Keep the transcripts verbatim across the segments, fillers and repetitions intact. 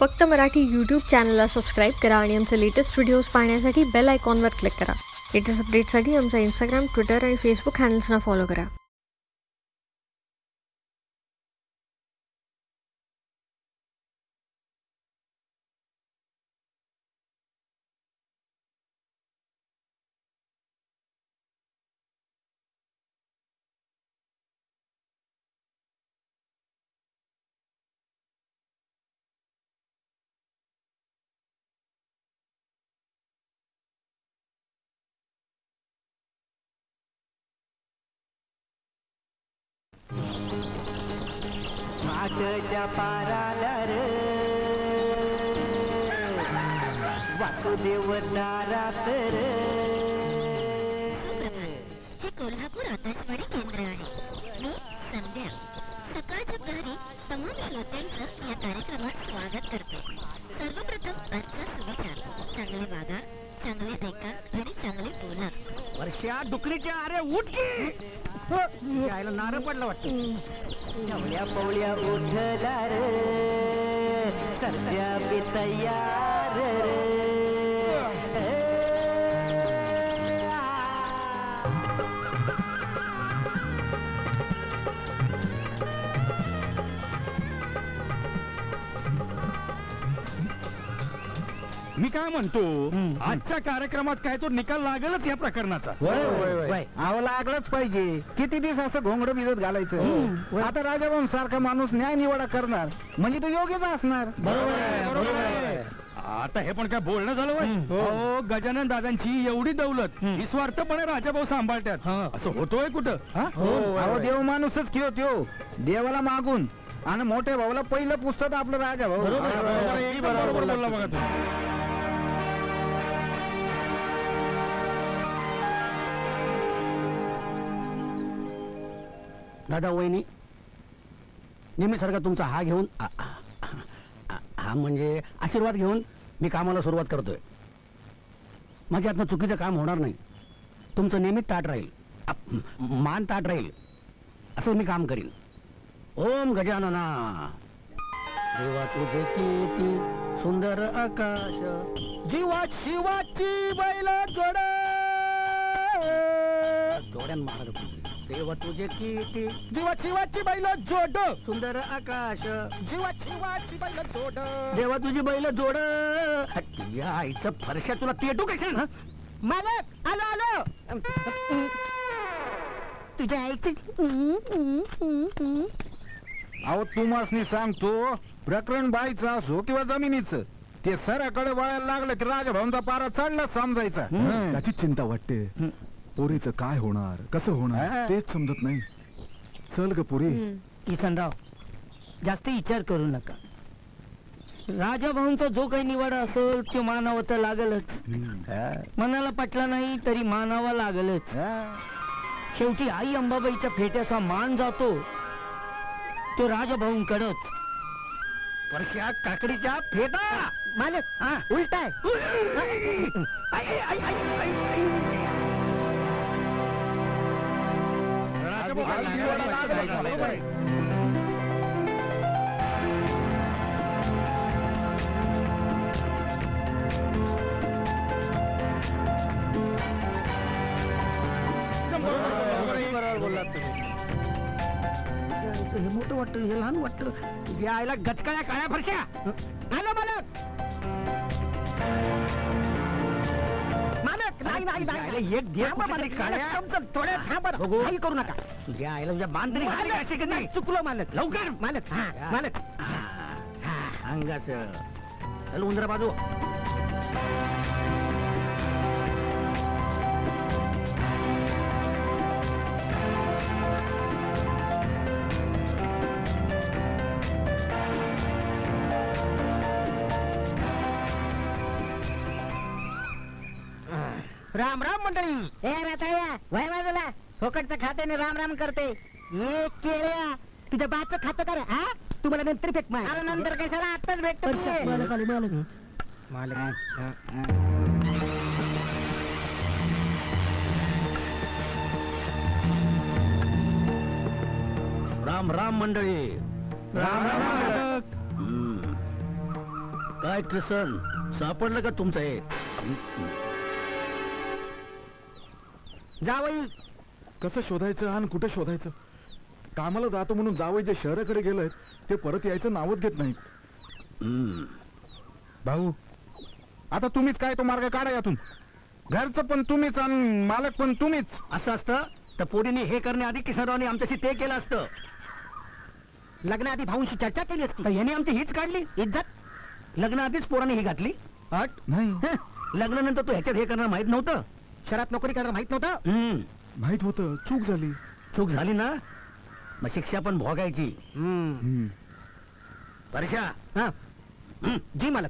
फक्त मराठी यूट्यूब चॅनलला सबस्क्राईब करा आणि आमचे लेटेस्ट व्हिडिओज पाहण्यासाठी बेल आयकॉनवर क्लिक करा. लेटेस्ट अपडेट्ससाठी आमचा इंस्टाग्राम, ट्विटर आणि फेसबुक हँडल्सना फॉलो करा. मागच्या पाराला रे वासुदेव दारात रे. हे कोल्हापूर आकाशवाणी केंद्र आहे. मी संध्या सकाळच्या प्रहरी तमाम श्रोत्यांचं या कार्यक्रमात स्वागत करते. सर्वप्रथम आजचा सुविचार: चांगले वागा, चांगले ऐका आणि चांगले बोला. वर्षा डुकरीच्या अरे उठ की यायला नारळ पडला वाटतं. पवळ्या पवळ्या उठला रे सध्या बी तयार रे. मी काय म्हणतो, आजच्या कार्यक्रमात काय तो निकाल लागेलच या प्रकरणाचा. अहो लागलंच पाहिजे. किती दिवस असं घोंगडं भिजत घालायचं. आता राजाभाऊ सारखा माणूस न्याय निवाडा करणार म्हणजे तो योग्यच असणार. आता हे पण काय बोलणं झालं वय. हो, गजानन दादांची एवढी दौलत निस्वार्थपणे राजाभाऊ सांभाळतात असं होतोय कुठं? अहो देव माणूसच की होतो. देवाला मागून आणि मोठ्या भाऊला पहिलं पुस्तक आपलं राजाभाऊ. बरोबर बोलला बघा तू. दादा वहिनी, नेहमीसारखा तुमचा हा घेऊन हा म्हणजे आशीर्वाद घेऊन मी कामाला सुरुवात करतोय. माझ्या हातनं चुकीचं काम होणार नाही. तुमचं नेहमीच ताट राहील, मान ताट राहील असं मी काम करीन. ओम गजानना. देवा तुझे किती सुंदर आकाश, जीवा शिवाची बैल जोड जोड्यान महाराज. देवा तुझे किती जीवा शिवाची बैल जोड सुंदर आकाश, जीवा शिवाची बैल जोड देवा तुझी बैल जोड. या आईचं फरशा तुला पेटू कशाल? मालक आलो आलो. तुझ्या आईचं अहो तुम्हाला सांगतो, प्रकरण बाईचं असो किंवा जमिनीचं, ते सराकडे वळायला लागलं की राजाभाऊंचा पारा चढला समजायचा. त्याची चिंता वाटते. पोरीचं काय होणार, कसं होणार तेच समजत नाही. चल ग पोरी. किसनराव, जास्त विचार करू नका. राजाभाऊंचा जो काही निवाडा असेल तो मानावा तर लागलच. मनाला पटला नाही तरी मानावा लागलच. शेवटी आई अंबाबाईच्या फेट्याचा मान जातो तो राजाभाऊंकडच. वर्षा काकडीच्या फेटा मालक उलटाय. हे मोठं वाटतं, हे लहान वाटतं. यायला गचकाळ्या काळ्या फरशा आलं मालक. मालक नाही नाही नाही एक घे काळ्या थोड्या थांब काही करू नका. तुझ्या आईला तुझ्या बांधणी घातली की नाही? चुकलो मालक. लवकर मालक. हा मालक अंगाच चल उंदरा बाजू. राम राम मंडळी. हे रताळ्या वय बाजूला. फोकटचं खात्याने राम राम करते. ये केळ्या तुझ्या बाचं खातं कर. हा तुम्हाला नंतर भेट माय. अरे नंतर कशाला आत्ताच भेटतो. राम राम मंडळी. राम राम. काय किसन सापडलं का तुमचं हे? जावई कसं शोधायचं आणि कुठे शोधायचं? कामाला जातो म्हणून जावई जे शहराकडे गेलेत ते परत यायचं नावच घेत नाहीत. हम्म. भाऊ आता तुम्हीच काय तो मार्ग काढा यातून. घरचं पण तुम्हीच आणि मालक पण तुम्हीच. असं असतं तर पोरीने हे करण्याआधी किसनरावने आमच्याशी ते केलं असतं. लग्नाआधी भाऊंशी चर्चा केली असती. तर याने आमची हीच काढली इज्जत. लग्नाआधीच पोराने ही घातली अट. नाही हं, लग्नानंतर तू ह्याच्यात हे करणार माहित नव्हतं. शहरात नोकरी करणार माहित नव्हतं. हम्म. माहित होतं, चूक झाली. चूक झाली ना मग शिक्षा पण भोगायची. हम्म. परशा हा हं, जी मालक.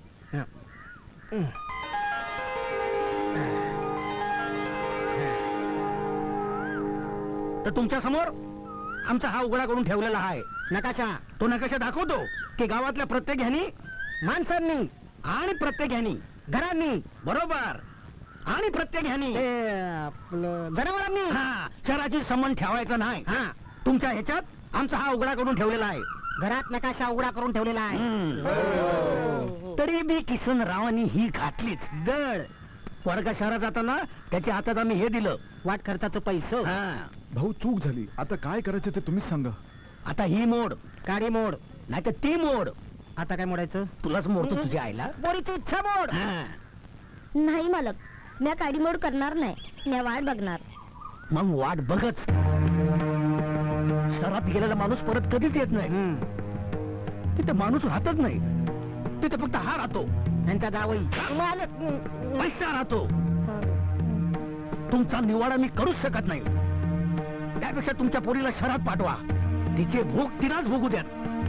तर तुमच्या समोर आमचा हा उघडा करून ठेवलेला आहे नकाशा तो नकाशा दाखवतो की गावातल्या प्रत्येक ह्यानी माणसांनी आणि प्रत्येक ह्यानी घरांनी बरोबर आणि प्रत्येक ह्यानी ते आपलं जनावरांनी हा शहराची संबंध ठेवायचा नाही. हा तुमच्या ह्याच्यात आमचा हा उघडा करून ठेवलेला आहे. घरात नकाशा उघडा करून ठेवलेला आहे. हम्म. तरी बी किसनरावांनी ही घातलीच दळ. वर्गा शहरात जाताना त्याच्या हातात आम्ही हे दिलं वाट खर्चाचं पैसे. हा. भाऊ चूक झाली, आता काय करायचं ते तुम्हीच सांगा. आता ही मोड काडी मोड. नाही तर ती मोड. आता काय मोडायचं? तुलाच मोडतो तुझ्या आईला. पोरीची इच्छा मोड. हा. नाही मालक, म्या काडी मोड करणार नाही. म्या वाट बघणार. मग वाट बघच. शहरात गेलेला माणूस परत कधीच येत नाही. तिथे माणूस राहतच नाही. तिथे फक्त हा राहतो. त्यांचा जावई मालक. पैसा राहतो. तुमचा निवाडा मी करूच शकत नाही. त्यापेक्षा तुमच्या पोरीला शहरात पाठवा. तिचे भूक तिलाच भोगू द्या.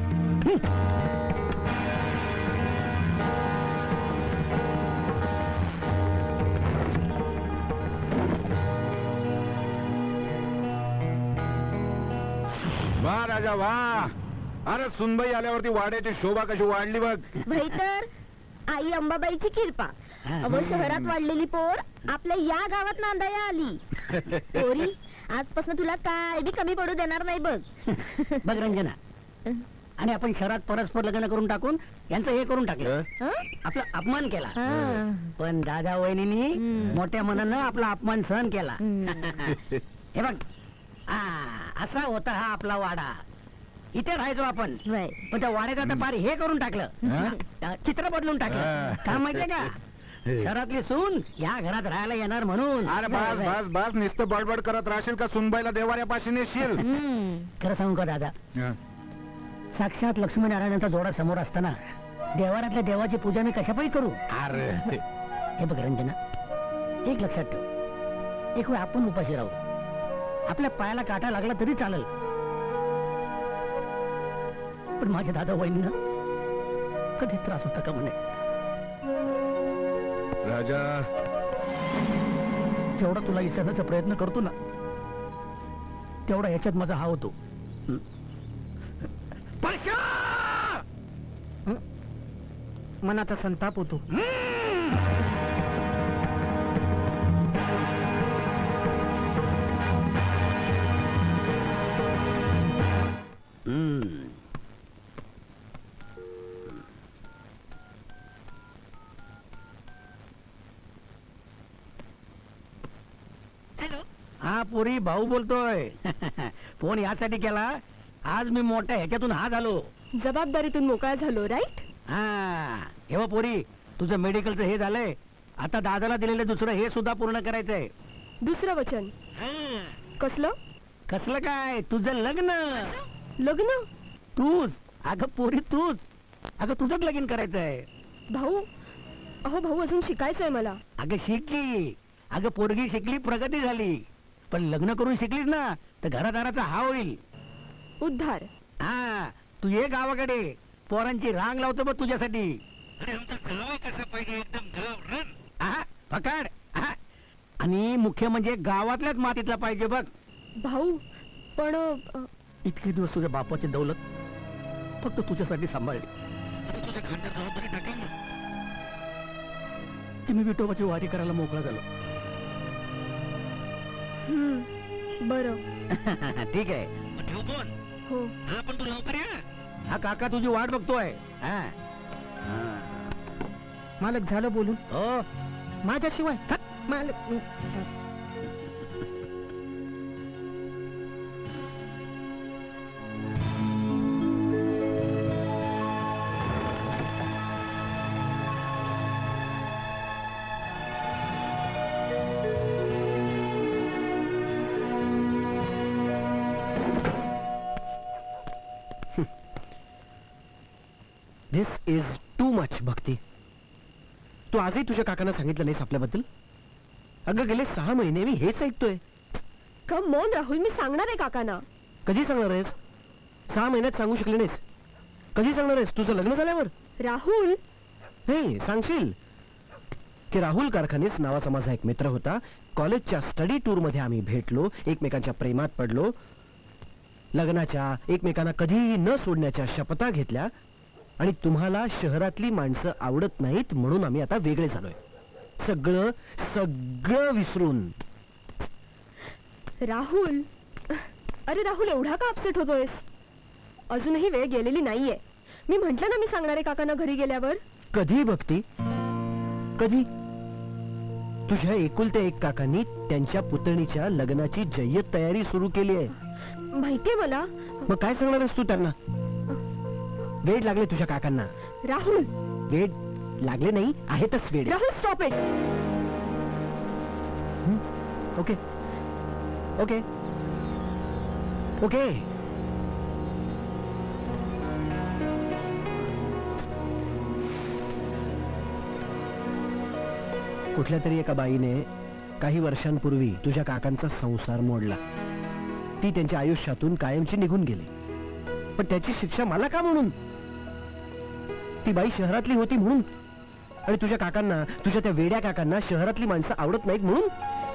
वा राजा वा. अरे सुनबाई आल्यावरती वाड्याची शोभा कशी वाढली बघ. भाई तर आई अंबाबाईची कृपा. अव शहरात वाढलेली पोर आपल्या या गावात नांदाया आली. पोरी आजपासून तुला काय बी कमी पडू देणार नाही बघ. बघ रंजना, आणि आपण शहरात परस्पर लग्न करून टाकून यांचं हे करून टाकलं. हं? आपला अपमान केला. हं. पण दादा वहिनीनी हम्म. मोठ्या मनानं आपला अपमान सहन केला. हम्म. हे बघ आ, असा होता हा आपला वाडा. इथे राहायचो आपण. बाय. पण त्या वाड्यात आता पार हे करून टाकलं. हं? चित्र बदलून टाकलं. हं. का माहितीये का शहरातली सून या घरात राहायला येणार म्हणून. अरे बस बस बस नुसतं बडबड करत राहशील का सुनबाईला देवाऱ्यापाशी नेशील. हम्म. खरं सांगू का दादा, साक्षात लक्ष्मीनारायणाचा जोडा समोर असताना देवारातल्या देवाची पूजा मी कशापायी करू. अरे हे बघ रंजना, एक लक्षात ठेव. एक वेळ आपण उपाशी राहू. आपल्या पायाला काटा लागला तरी चालेल. पण माझ्या दादा वहिनींना कधी त्रास होता का म्हणे. राजा जेवढा तुला इसरण्याचा प्रयत्न करतो ना तेवढा ह्याच्यात माझा हा होतो. हं? परशा! मनाचा संताप होतो. हम्म. हॅलो. हा पोरी, भाऊ बोलतोय. फोन यासाठी केला, आज मी मोठ्या ह्याच्यातून हा झालो. जबाबदारीतून मोकळा झालो राईट. हा हे बघ पोरी, तुझं मेडिकलचं हे झालंय. आता दादाला दिलेलं दुसरं हे सुद्धा पूर्ण करायचंय. दुसरं वचन कसलं? कसलं काय, तुझं लग्न. लग्न? तूच अगं पोरी, तूच अगं तुझंच लगीन करायचंय. भाऊ, अहो भाऊ अजून शिकायचंय मला. अगं शिकली. अगं पोरगी शिकली, प्रगती झाली. पण लग्न करून शिकलीस ना तर घरादाराचा हा होईल उद्धार. हा तू ये गावाकडे, पोरांची रांग लावतो बघ तुझ्यासाठी. आहा, पकड. आहा. आणि मुख्य म्हणजे गावातल्याच मातीतला पाहिजे बघ. भाऊ पण अ, इतके दिवस तुझ्या बापाची दौलत फक्त तुझ्यासाठी सांभाळली. आता तुझ्या खांद्यात जबाबदारी टाकली ना की मी विठोबाची वारी करायला मोकळा झालो. हम्म, बरं. ठीक आहे. ठेव फोन. हो. हा पण तू लवकर या. हा काका तुझी वाट बघतोय. हा. हा. मालक झालं बोलून हो माझ्याशिवाय थक मालक this is too much Bhakti. तू आजही तुझ्या काकांना सांगितलं नाहीस आपल्याबद्दल? अगं गेले सहा महिने मी हेच ऐकतोय. कम ऑन राहुल, मी सांगणार आहे काकांना. कधी सांगणार आहेस? सहा महिन्यात सांगू शकली नाहीस. कधी सांगणार आहेस? तुझं लग्न झाल्यावर? राहुल नाही सांगशील की राहुल कारखानेस नावाचा माझा एक मित्र होता. कॉलेजच्या स्टडी टूर मध्ये आम्ही भेटलो, एकमेकांच्या प्रेमात पडलो, लग्नाच्या एकमेकांना कधीही न सोडण्याच्या शपथा घेतल्या आणि तुम्हाला शहरातली माणसं आवडत नाहीत म्हणून आम्ही आता वेगळे झालोय. सगळं सगळं विसरून. राहुल, अरे राहुल एवढा का अपसेट होतोयस? अजूनही वेळ गेलेली नाहीये. मी म्हंटल ना मी सांगणार आहे काकांना घरी गेल्यावर. कधी भक्ती? कधी? तुझ्या एकुलत्या एक काकांनी त्यांच्या पुतणीच्या लग्नाची जय्यत तयारी सुरू केली आहे. माहितीये मला. मग काय सांगणार आहेस तू त्यांना? वेड लागले तुझ्या काकांना. राहुल वेड लागले नाही, आहेतच वेड. Rahul stop it. Okay okay okay कुठल्या तरी एका बाईने काही वर्षांपूर्वी तुझ्या काकांचा संसार मोडला. ती त्यांच्या आयुष्यातून कायमची निघून गेली. पण त्याची शिक्षा मला का म्हणून? ती बाई शहरातली होती म्हणून? आणि तुझ्या काकांना, तुझ्या त्या वेड्या काकांना शहरातली माणसं आवडत नाहीत म्हणून?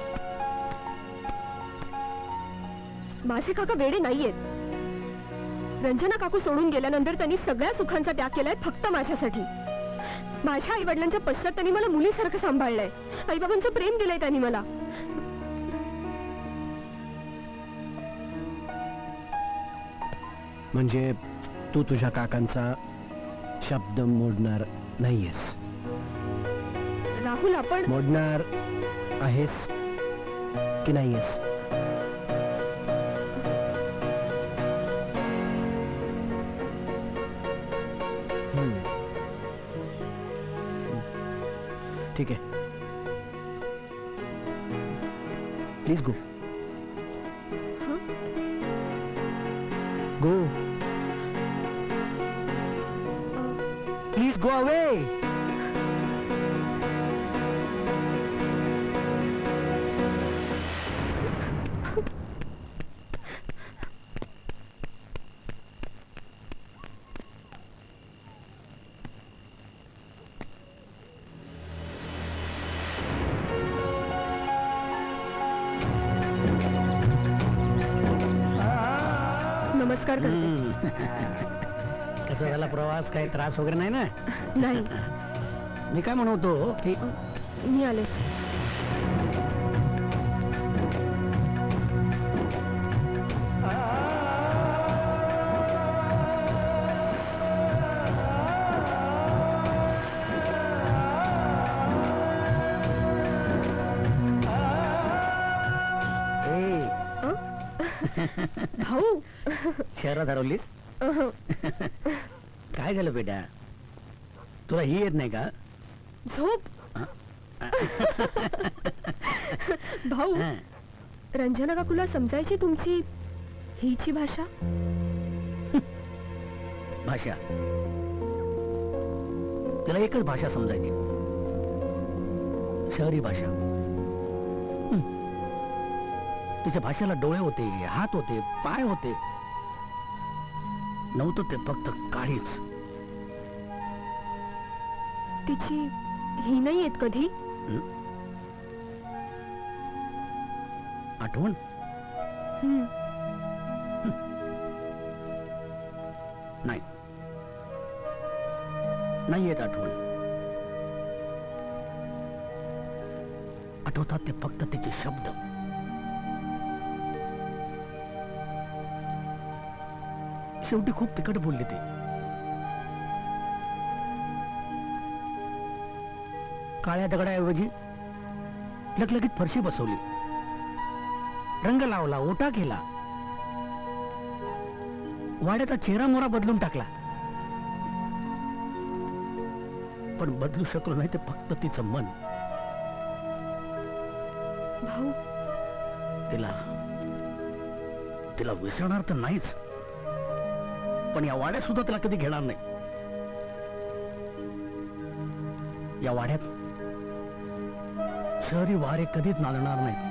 माझे काका वेडे नाहीयेत. रंजना काकू सोडून गेल्यानंतर त्यांनी सगळ्या सुखांचा त्याग केलाय फक्त माझ्यासाठी. माझ्या आई वडिलांच्या पश्चात त्यांनी मला मुलीसारखं सांभाळलंय. आईबाबांचं प्रेम दिलंय त्यांनी मला. म्हणजे तू तुझ्या काकांचा शब्द मोडणार नाहीयेस? राहुल आपण मोडणार आहेस की नाहीयेस? ठीक आहे, please go go please go away. नमस्कार करते. कसा झाला प्रवास? काही त्रास वगैरे नाही ना? नाही. मी काय म्हणतो की मी आले. भाऊ शहरात हरवलीस? काय झालं बेटा? तुला ही येत नाही का झोप? भाऊ, रंजना काकूला समजायची तुमची हीची भाषा? भाषा तिला एकच भाषा समजायची, शहरी भाषा. तिच्या भाषेला डोळे होते, हात होते, पाय होते, नव्हतं ते फक्त काळीच. तिची ही नाही येत कधी? आठवण? नाही, नाही येत आठवण. आठवतात ते फक्त तिचे शब्द. शेवटी खूप तिखट बोलली ती. काळ्या दगडाऐवजी लगलगीत फरशी बसवली, रंग लावला, ओटा केला, वाड्याचा चेहरा मोरा बदलून टाकला. पण बदलू शकलो नाही ते फक्त तिचं मन. भाऊ, तिला तिला विसरणार तर नाहीच, पण या वाड्यात सुद्धा तिला कधी घेणार नाही. या वाड्यात शहरी वारे कधीच नांदणार नाही.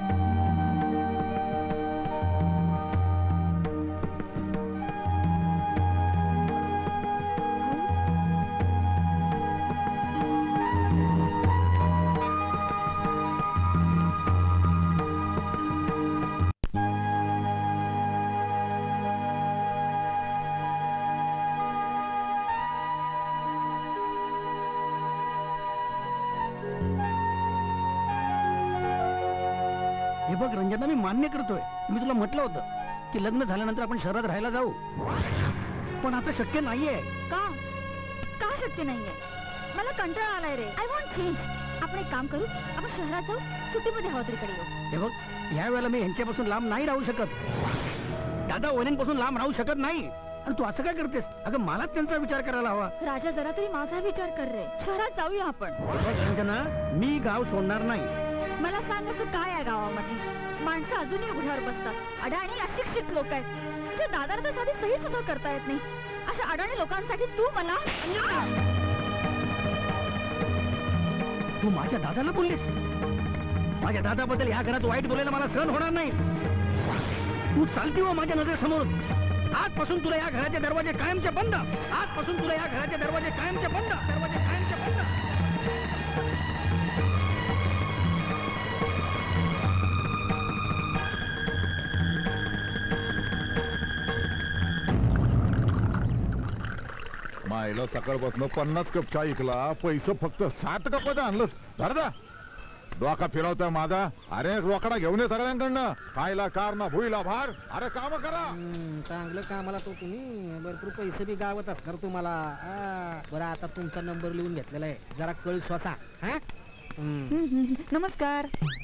हे बघ रंजना, मी मान्य करतोय, मी तुला म्हटलं होतं की लग्न झाल्यानंतर आपण शहरात राहायला जाऊ, पण आता शक्य नाहीये. का का शक्य नाहीये? मला कंटाळा आलाय रे. I want change. आपण एक काम करू, आपण शहरात जाऊ, सुट्टीमध्ये हवा तरी येऊ. हे बघ, या वेळेला मी यांच्यापासून लांब नाही राहू शकत, दादा वहिनींपासून लांब राहू शकत नाही. आणि तू असं काय करतेस? अगं मलाच त्यांचा विचार करायला हवा. राजा, जरा तरी माझा विचार कर रे. शहरात जाऊया आपण. रंजना, मी गाव सोडणार नाही. मला सांग, असं काय आहे गावामध्ये? माणसं अजूनही उघड्यावर बसतात, अडाणी अशिक्षित लोक आहेत. तुझ्या दादाला तर साधी सही सुद्धा करता येत नाही. अशा अडाणी लोकांसाठी तू मला तू माझ्या दादाला बोललीस? माझ्या दादाबद्दल या घरात वाईट बोलायला मला सहन होणार नाही. तू चालती हो माझ्या नजरेसमोर. आजपासून तुला या घराचे दरवाजे कायमचे बंद. आजपासून तुला या घराचे दरवाजे कायमचे बंद. दरवाजे कायमचे बंद. मायला सकाळपासून पन्नास कप चहा ऐकला, पैसे फक्त सात कपाचं आणलंस. धरदा डोका फिरवतोय माझा. अरे रोकडा घेऊन ये सगळ्यांकडनं. खायला कार ना भुईला भार. अरे काम करा. चांगलं कामाला तो तुम्ही भरपूर पैसे बी गावत असणार तुम्हाला. बरं, आता तुमचा नंबर लिहून घेतलेला आहे, जरा कळ स्वसा. नमस्कार.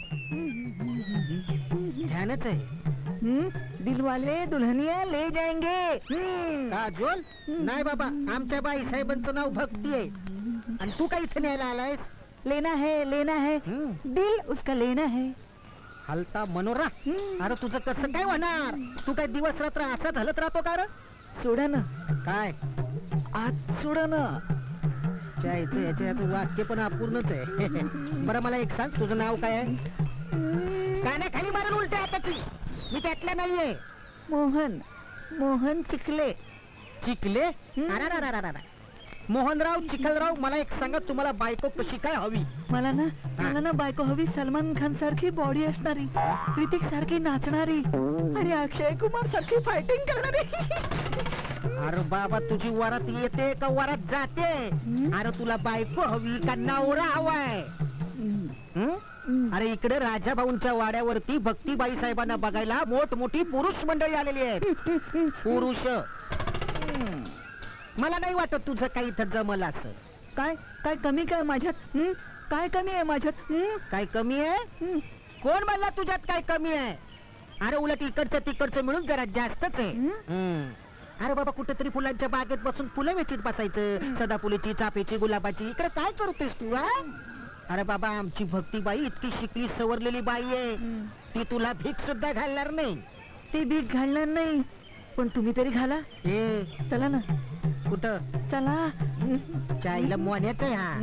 ध्यानच आहे. दिलवाले दुल्हनिया ले जाएंगे. काजोल? नाही बाबा, आमच्या बाई साहेबांचं नाव भक्ती आहे. आणि तू काय इथे न्यायला आलायस? लेना है, लेना है, दिल उसका लेना है. हलता मनोरा. अरे तुझं कसं काय होणार? तू काय दिवस रात्र असाच हलत राहतो का रे? सोडा ना. काय आज सोडा ना. याचं याच्या याचं वाक्य पण अपूर्णच आहे. बरं मला एक सांग, तुझं नाव काय आहे? काना खाली मारून उलट्या हाताची. मी त्यातल्या नाहीये. मोहन. मोहन चिखले. चिखले? मोहनराव चिखलराव, मला एक सांगा, तुम्हाला बायको कशी काय हवी? मला ना मला ना बायको हवी सलमान खान सारखी बॉडी असणारी, ऋतिक सारखी नाचणारी आणि अक्षय कुमार सारखी फायटिंग करणारी. अरे बाबा, तुझी वरात येते का वरात जाते? अरे तुला बायको हवी का नवरा हवाय? अरे इकडे राजा भाऊंच्या वाड्यावरती भक्तीबाई साहेबांना बघायला मोठमोठी पुरुष मंडळी आलेली आहेत. पुरुष. मला नाही वाटत तुझं काही इथं जमल असं. काय काय कमी काय माझ्यात? काय कमी आहे माझ्यात? काय कमी आहे? कोण म्हणला तुझ्यात काय कमी आहे? अरे उलट इकडचं तिकडचं मिळून जरा जास्तच आहे. अरे बाबा, कुठेतरी फुलांच्या बागेत बसून फुलं वेचीत बसायचं. सदाफुलीची, चाफेची, गुलाबाची. इकडे काय करतेस तू? अरे बाबा, आमची भक्तीबाई इतकी शिकली सवरलेली बाई आहे, ती तुला भीक सुद्धा घालणार नाही. ती भीक घालणार नाही, पण तुम्ही तरी घाला. हे चला ना. कुठं? चला. चायला मोन्याच आहे हा.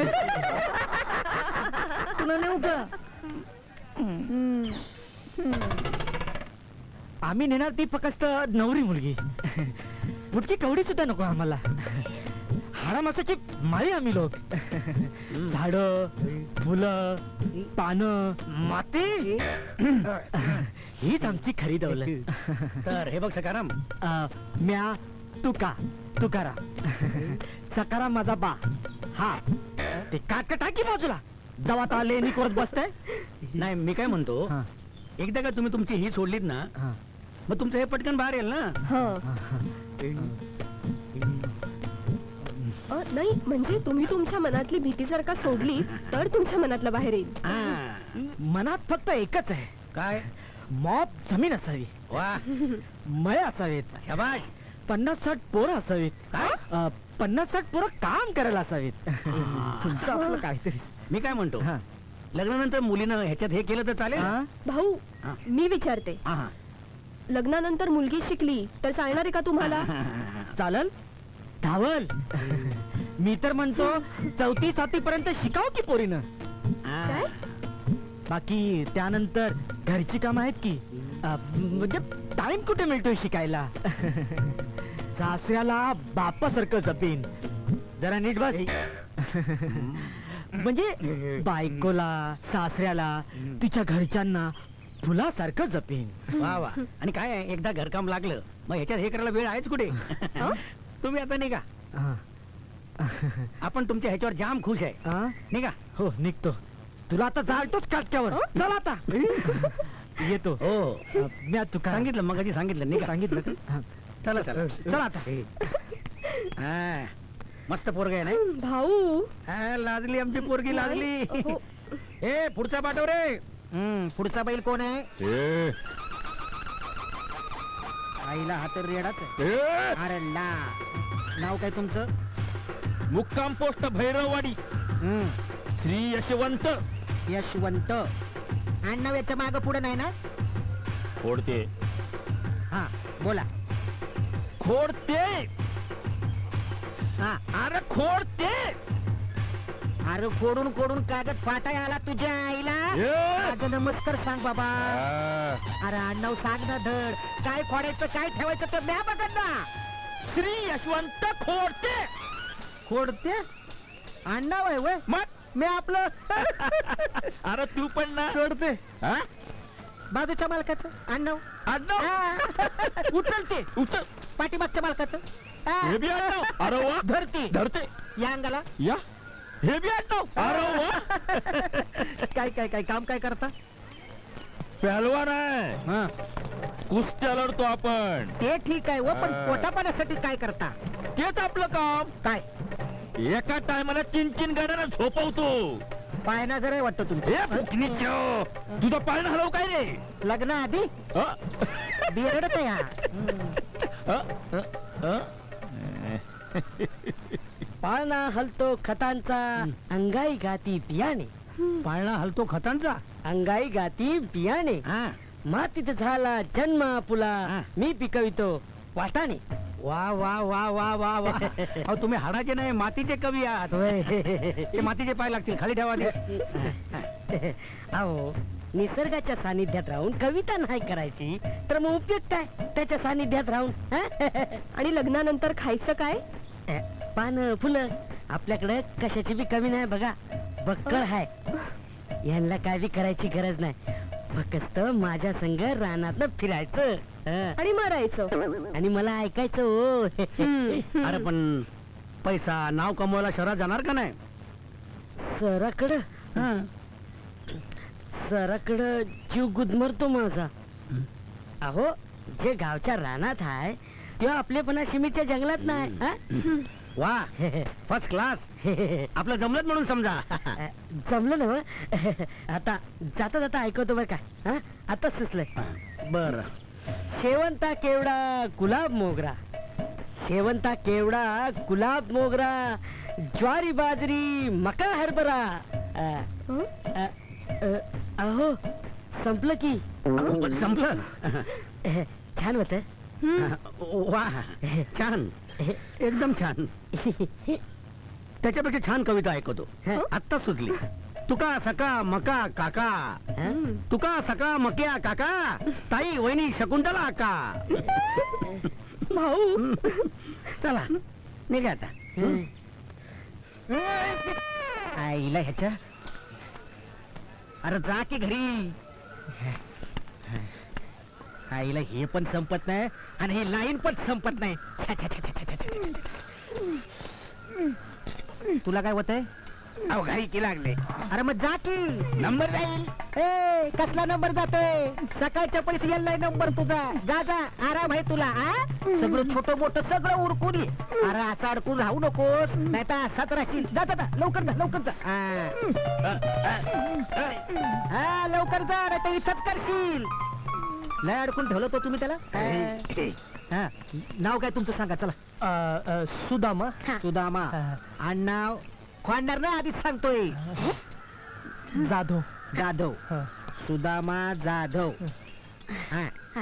तुला नेऊ का? आम्ही नेणार ती फक्त नवरी मुलगी. मुटकी कवडी सुद्धा नको आम्हाला. हाडामासाची माळी आम्ही लोक. झाड, फुलं, पानं, माती, हीच आमची खरी दौलत. तर हे बघ सकाराम, म्या तुका तुकाराम. सकाराम माझा बा. हा ते काट टाकी बाजूला. जवा ता लेणी करत बसताय. नाही मी काय म्हणतो, एकदा का तुम्ही तुमची ही सोडलीत ना, मग तुमचं हे पटकन बाहेर येईल ना. नाही म्हणजे तुम्ही तुमच्या मनातली भीती जर का सोडली तर तुमच्या मनातलं बाहेर येईल. मनात फक्त एकच आहे. काय? मॉप जमीन असावी, वा मळे असावेत, शाबाश. पन्नास साठ पोरं असावीत, काय? अ, पन्नास साठ पोरं काम करायला असावीत. तुमचं आपलं काहीतरी. मी काय म्हणतो, हा. लग्नानंतर मुलीनं ह्याच्यात हे केलं तर चालेल? हा? भाऊ हा. मी विचारते, हा, हा. लग्नानंतर मुलगी शिकली तर चालणार आहे का तुम्हाला? चालल, धावल. मी तर म्हणतो चौथी सातवी पर्यंत शिकाव की पोरीनं. काय? बाकी त्यानंतर घरची काम आहेत की, अ, म्हणजे टाइम कुठे मिळतोय शिकायला. सासऱ्याला बापासारखं जपेन. जरा नीट बस. म्हणजे बायकोला, सासऱ्याला, तिच्या घरच्यांना फुलासारखं जपेन. वा वा. आणि काय आहे, एकदा घरकाम लागलं मग ह्याच्यात हे करायला वेळ आहेच कुठे? हा? तुम्ही आता निघा. हा. आपण तुमच्या ह्याच्यावर जाम खुश आहे. हा? निघा. हो निघतो. तुला आता जाळतोच काटक्यावर. चल आता. येतो. हो अ, मी आज तुका सांगितलं मग आधी सांगितलं निघा. सांगितलं का? हा. चला चला चल आता. हा, मस्त पोरग आहे नाही? भाऊ हा, लाजली आमची पोरगी लाजली. हो. ए पुढचा पाठव रे. हम्म, पुढचा बैल कोण आहे? ए, आईला हात रेडाच आहे. ए, अरे ना, नाव काय तुमचं? मुक्काम पोस्ट भैरववाडी, हम्म, श्री यशवंत यशवंत. आडनाव याच्या माग पुढे नाही ना? खोडते. हा बोला. खोडते. हा. अरे खोडते. अरे कोडून कोडून कागद फाटाय आला तुझ्या आईला. ए! माझं नमस्कार सांग बाबा. आ, अरे आडनाव सांग ना धड. काय खोडायचं काय ठेवायचं तर म्या बघत ना. श्री यशवंत खोडते. खोडते आडनाव आहे वय. मग मी आपलं अरे तू पण ना सोडते. हा? बाजूच्या मालकाचं आडनाव. आडनाव उचलते उचल. पाठीमागच्या मालकाचं. हे बी आडनाव. अरे वा. धरते धरते. या अंगाला. या हे बी आडनाव. अरे वा. काय काय काय काम काय करता? पहलवान आहे. हा. कुस्त्या लढतो आपण. ते ठीक आहे व पण हा. पोटापाण्यासाठी काय करता? तेच आपलं काम. काय एका टायमाला तीन तीन गाड्यांना झोपवतो. पायना जरा वाटतं तुमचं. हे फुकणीचं. तुझं पाळणं हलव काय रे? लग्न आधी अ? बिरडत या. अ? अ? अ? पाळणा हलतो खतांचा, अंगाई गाती बियाणे. पाळणा हलतो खतांचा. अंगाई गाती बियाणे. हा. मातीत झाला जन्म आपुला, मी पिकवितो वाटाणे. वा वा वा वा वा वा. अहो तुम्ही हाडाचे नाही मातीचे कवी आहात. ते मातीचे पाय लागतील, खाली ठेवा ते. अहो निसर्गाच्या सानिध्यात राहून कविता नाही करायची तर मग उपयोग काय त्याच्या सानिध्यात राहून? आणि लग्नानंतर खायचं काय? पान फुलं आपल्याकडे कशाची बी कमी नाही बघा. बक्कळ हाय. यांना काय बी करायची गरज नाही. फक्त माझ्या संग रानात फिरायचं हं. आणि मरायचं. आणि मला ऐकायचं हो. अरे पण पैसा नाव कमवायला शहरात जाणार का नाही? सराकडं हा. सराकडं जीव गुदमरतो माझा. अहो जे गावच्या रानात आहे ते आपलेपणा शिमीच्या जंगलात नाही. हं? वा फर्स्ट क्लास. आपलं जमलंच म्हणून समजा. जमलं ना हो? आता जाता जाता ऐकवतो बरं का. हं? आता सुचलंय. बर. शेवंता केवडा गुलाब मोगरा, शेवंता केवडा गुलाब मोगरा, ज्वारी बाजरी मका हरभरा. अ, अ, अ, अहो संपलं की. संपलं. छान होत. वा छान, एकदम छान. त्याच्यापेक्षा छान कविता ऐकवतो. आत्ता सुचली. तुका सका मका काका, तुका सका मक्या काका, ताई वहिनी शकुंतला का. भाऊ चला निघा आता. आईला ह्याच्या. अरे जा की घरी. आईला हे पण संपत नाही आणि हे लाईन पण संपत नाही. छा, छा, छा, छा, छा, छा, छा. तुला काय होत आहे? अहो घाई की लागले. अरे मग जा की नंबर जाईल. ए कसला नंबर जातोय? सकाळच्या पैसे यायला नंबर तुझा. जा जा आराम आहे तुला. आ सगळं छोटं मोठं सगळं उरकून ये. अरे असं अडकून राहू नकोस नाही तर असाच राहशील. जा जा लवकर जा लवकर जा. हा लवकर जा नाही तर इथंच करशील. लय अडकून ठेवलं तो तुम्ही त्याला. हा नाव काय तुमचं सांगा चला. सुदामा. सुदामा आणि नाव खोडणार ना आधीच सांगतोय. जाधव. जाधव. सुदामा जाधव. हा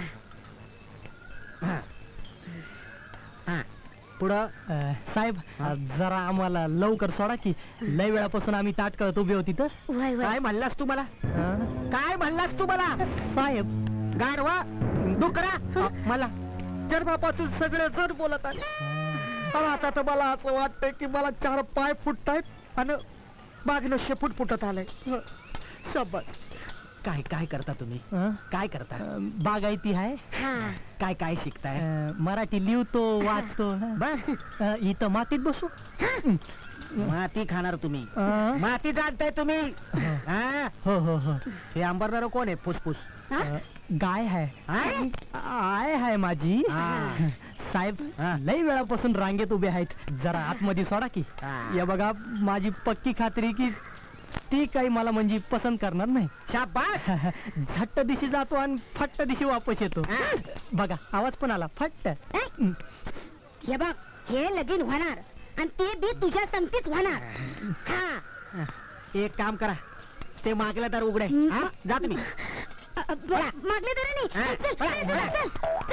हा हा पुढं. साहेब जरा आम्हाला लवकर सोडा की लय वेळापासून आम्ही ताट करत उभे होती तर. काय म्हणलास तू मला? काय म्हणलास तू मला? साहेब गारवा डुकरा मला जन्मापासून सगळे जण बोलत आले. आता तर मला असं वाटतंय की मला चार पाय फुटतायत आणि बागनं शेपूट फुटत आलंय. शब्बत. काय काय करता तुम्ही? काय करता? बागायती आहे. काय काय शिकताय? मराठी लिहितो वाचतो. बस इथं मातीत बसू. माती खाणार तुम्ही. माती जाणताय तुम्ही. हो हो हो. हे अंबरणार कोण आहे? फुसफुस गाय आहे. आय आहे माझी. साहेब लई वेळापासून रांगेत उभे आहेत जरा आतमध्ये सोडा की. या बघा माझी पक्की खात्री की ती काही मला म्हणजे पसंत करणार नाही. शाबास. झट्ट दिशी जातो आणि फट्ट दिशी वापस येतो. बघा आवाज पण आला फट्ट. हे बघ हे लगीन होणार आणि ते बी तुझ्या संगतीच होणार. हा एक काम करा ते मागला दार उघडे. जा तुम्ही. मागले तर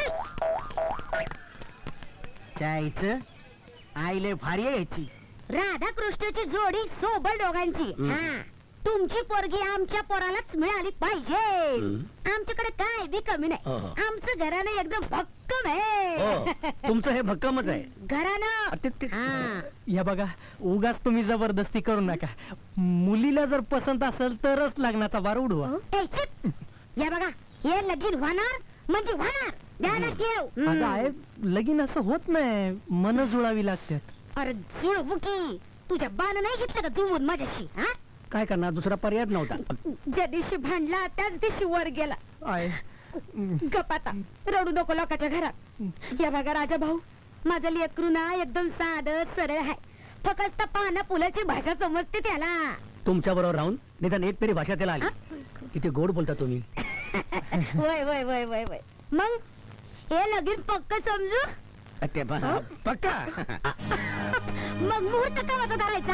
जायचं. आईले भारी आहे याची. राधा कृष्णाची जोडी सोबत दोघांची. हा तुमची पोरगी आमच्या पोरालाच मिळाली पाहिजे. आमच्याकडे काय बी कमी नाही. आमचं घरानं एकदम भक्कम आहे. तुमचं हे भक्कमच आहे घरानं. या बघा उगाच तुम्ही जबरदस्ती करू नका. मुलीला जर पसंत असेल तरच लग्नाचा वार उडवा. या बघा हे लगीन होणार म्हणजे होणार. ध्यानात ठेव. अगं आहे लगीन असं होत नाही. मन जुळावी लागतात. अरे जुळवू की तुझ्या बाण नाही घेतलं का जुळवून माझ्याशी? हा काय करणार दुसरा पर्याय नव्हता. ज्या दिवशी भांडला त्याच दिवशी वर गेला. गपाता रडू नको लोकांच्या घरात. या बघा राजा भाऊ माझं लेकरू ना एकदम साधं सरळ आहे. फक्त पाना पुलाची भाषा समजते त्याला. तुमच्या बरोबर राहून निदान एक तरी भाषा त्याला आली. किती गोड बोलता तुम्ही. वय वय वय वय वय मग हे लगीन पक्क समजू. पक्का. मग मुहूर्त केव्हाचा धरायचा?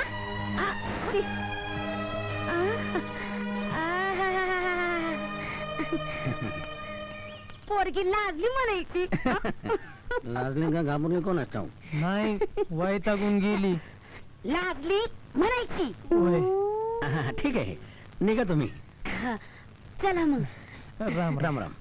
पोरगी लाजली म्हणायची. लाजली का घाबरून कोण असतो? नाही वैतागून गेली. लाजली म्हणायची. ठीक आहे निघा तुम्ही. चला मग. राम राम राम.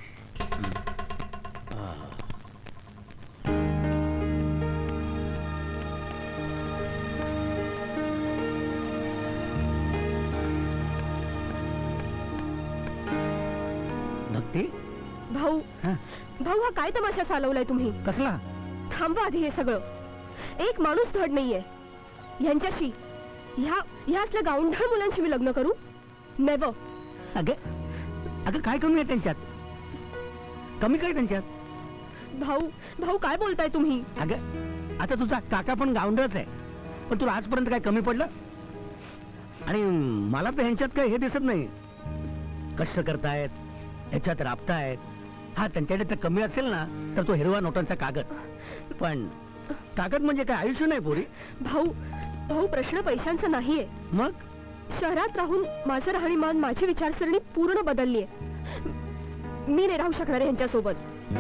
भक्ती भाऊ भाऊ हा काय तमाशा चालवलाय तुम्ही? कसला? थांबवा आधी हे सगळं. एक माणूस धड नाहीये ह्यांच्याशी. ह्या ह्या असल्या गावंढळ मुलांशी मी लग्न करू? नेव्हर. अगं अगं काय कमी आहे त्यांच्यात? कमी काय त्यांच्यात? भाऊ भाऊ काय बोलताय तुम्ही? अगं आता तुझा काका पण गावंढळच आहे. पण तुला आजपर्यंत काय कमी पडलं? आणि मला तर ह्यांच्यात काय हे दिसत नाही. कष्ट करतायत ह्याच्यात राबतायत. हा त्यांच्याकडे तर कमी असेल ना तर तो हिरवा नोटांचा कागद. पण कागद म्हणजे काय आयुष्य नाही पोरी. भाऊ भाऊ प्रश्न पैशांचा नाहीये. मग शहरात राहून माझं राहणीमान माझी विचारसरणी पूर्ण बदललीये. मी नाही राहू शकणार यांच्यासोबत.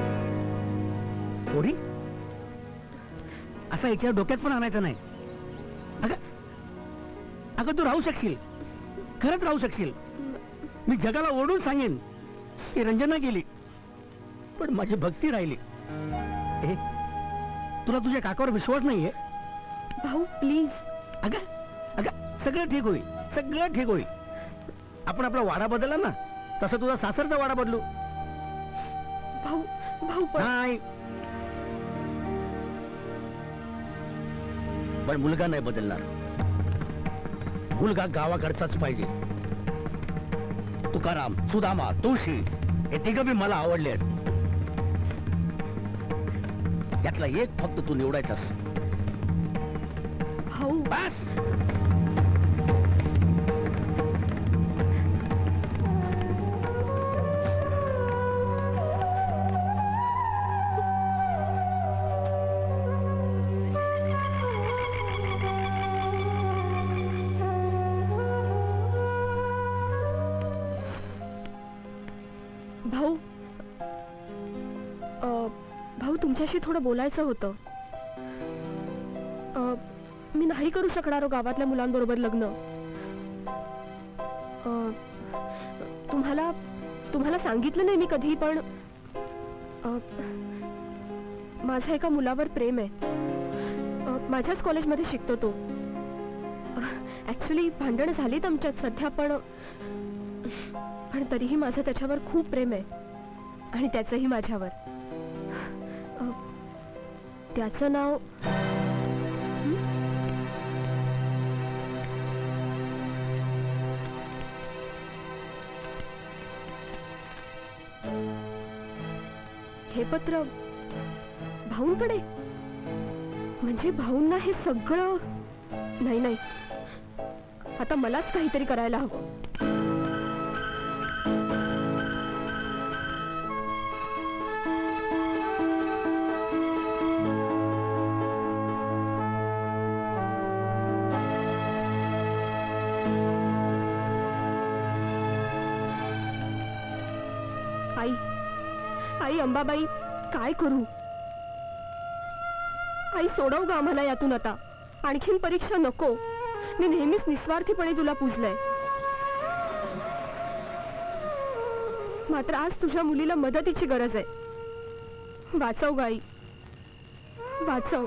पोरी असा याच्या डोक्यात पण आणायचं नाही. अगं अगं तू राहू शकशील. खरंच राहू शकशील. मी जगाला ओढून सांगेन की रंजना गेली पण माझी भक्ती राहिली. ए, तुला तुझ्या काकावर विश्वास नाहीये? भाऊ प्लीज. अगं अगं सगळं ठीक होईल. सगळं ठीक होईल. आपण आपला वाडा बदलला ना तसं तुझा सासरचा वाडा बदलू. भाऊ भाऊ नाही पण मुलगा नाही बदलणार. मुलगा गावाकडचाच पाहिजे. तुकाराम, सुदामा, तुळशी हे तिघं बी मला आवडले आहेत. यातला एक फक्त तू निवडायचास. भाऊ बस. भाऊ अ, भाऊ तुमच्याशी थोडं बोलायचं होतं. अ, मी नाही करू शकणार हो गावातल्या मुलांबरोबर लग्न. अ, तुम्हाला तुम्हाला सांगितलं नाही मी कधी, पण अ, माझं एका मुलावर प्रेम आहे. अ, माझ्याच कॉलेजमध्ये शिकतो तो. ऍक्च्युली भांडण झालीत आमच्यात सध्या, पण पण तरीही माझं त्याच्यावर खूप प्रेम आहे आणि त्याचंही माझ्यावर. अ, त्याचं नाव हं? हे पत्र भाऊंकडे, म्हणजे भाऊंना हे सगळं. नाही नाही, आता मलाच काहीतरी करायला हवं. आई आई अंबाबाई, काय करू? आई सोडव ग आम्हाला यातून आता. आणखीन परीक्षा नको. मी नेहमीच निस्वार्थीपणे तुला पूजलंय, मात्र आज तुझ्या मुलीला मदतीची गरज आहे. वाचव ग आई, वाचव.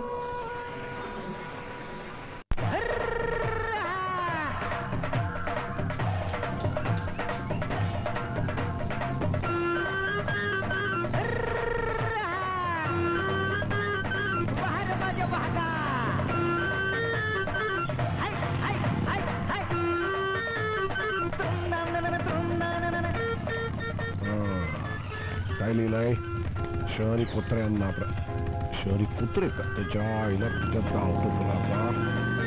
काय लिहिलंय? शहरी कुत्र्यांना प्र शहरी कुत्रे का त्याच्या आईला तुझ्या धावतो तुला बाप.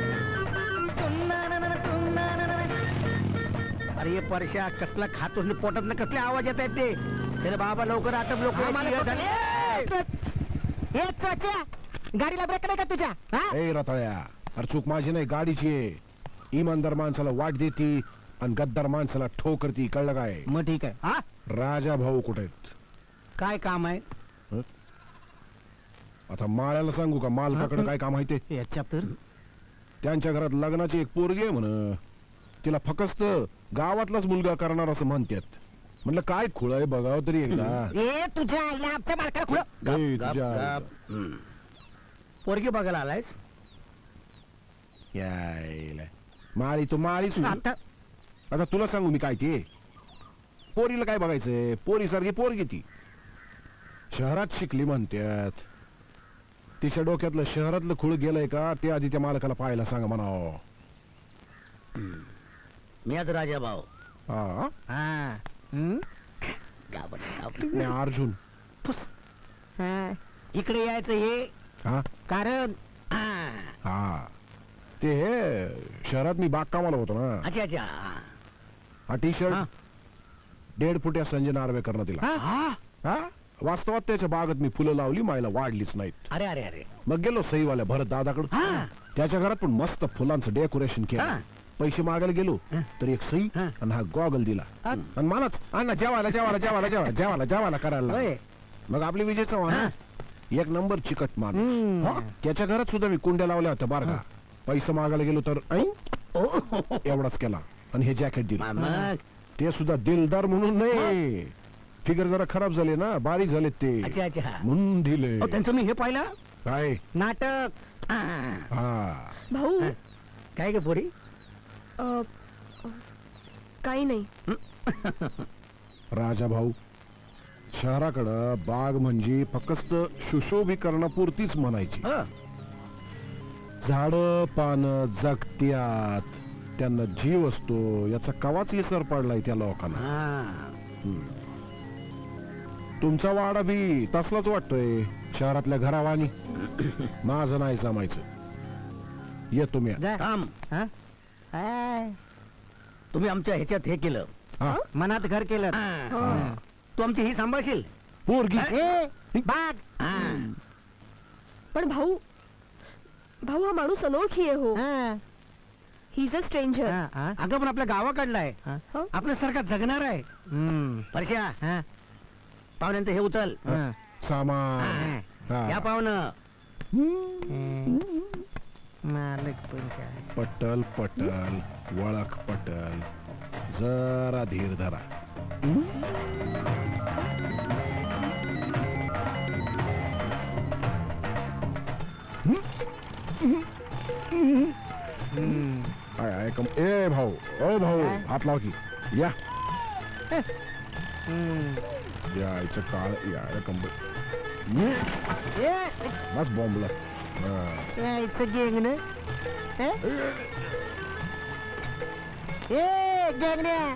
अरे परश्या, कसला खातोस पोटात ना कसले आवाज येत आहेत ते. त्याला बाबा लवकर आटप. लोक गाडीला ब्रेक नाही का तुझ्या? ए रताळ्या, अरे चूक माझी नाही, गाडीची आहे. इमानदार माणसाला वाट देती आणि गद्दार माणसाला ठोकरती, कळलं काय? मग ठीक आहे. हा, राजा भाऊ कुठे आहेत? काय काम आहे? आता माळ्याला सांगू का मालकाकडे काय काम आहे ते? याच्या तर त्यांच्या घरात लग्नाची एक पोरगी आहे म्हण. तिला फक्त गावातलाच मुलगा करणार असं म्हणतात. म्हणलं काय खुळ आहे बघावं तरी एकदा. ए तुझ्या आईला आमच्या मालकाला खुळ. ए, तुझ्या- पोरगी बघायला आलायस? यायला माळी तू माळी सुरू. आता आता तुला सांगू मी काय ते. पोरीला काय बघायचंय? पोरी सारखी पोरगी ती शहरात शिकली म्हणतात. तिच्या डोक्यातलं शहरातलं खुळ गेलंय का ते आधी त्या मालकाला पाहायला सांगा म्हणावं. मी आज राजा भाऊ. हा हा, मी अर्जुन. हा, इकडे यायचं हे हा कारण. हा ते हे शहरात मी बागकामाला होतो ना. अच्छा अच्छा. हा टी शर्ट डेढ़ फुट्या संजय नार्वेकर दिला. हा वास्तवात त्याच्या बागेत मी फुलं लावली, मायला वाढलीच नाहीत. अरे अरे अरे. मग गेलो सईवाल्या भरत दादाकडे. त्याच्या घरात पण मस्त फुलांचं डेकोरेशन केलं. पैसे मागायला गेलो तर एक सई आणि हा गॉगल दिला आणि मलाच अण्णा जेवायला जेवायला जेवायला जेवायला जेवायला जेवायला करायला लागला. मग आपली विजय चव्हाण एक नंबर चिकट माणूस. त्याच्या घरात सुद्धा मी कुंड्या लावल्या होत्या बारगा. पैसे मागायला गेलो तर ऐ एवढाच केला आणि हे जॅकेट दिलं. ते सुद्धा दिलदार म्हणून नाही, फिगर जरा खराब झाले ना, बारीक झाले ते म्हणून दिले. त्यांचं मी हे पाहिलं काय नाटक. हा भाऊ काय ग पोरी? अ, काही नाही. राजा भाऊ, शहराकडं बाग म्हणजे फक्त सुशोभीकरणापुरतीच म्हणायची. झाड पानं जगत्यात, त्यांना जीव असतो याचा कवाच विसर पडलाय त्या लोकांना. हम्म. तुमचा वाडा बी तसलाच वाटतोय शहरातल्या घरावानी. माझं नाही जमायचं. येतो मी. थांब. तुम्ही आमच्या ह्याच्यात हे केलं, मनात घर केलं. तू आमची ही सांभाळशील पोरगी. बाग. पण भाऊ भाऊ हा माणूस अनोळखी आहे हो. He is a stranger. अगं पण आपल्या गावाकडला आहे, आपल्यासारखा जगणार आहे. परश्या, पाहुण्यांचं हे उचल. सामान या पाहुणं. मालक पण काय. पटल पटल वळख पटल. जरा धीर धरा. आय आय कम. ए भाऊ, ओ भाऊ, हात लाव की. या यायचं काळ या कंबर. बस बॉम्बला यायचं गेंगण. ए गेंगण्या.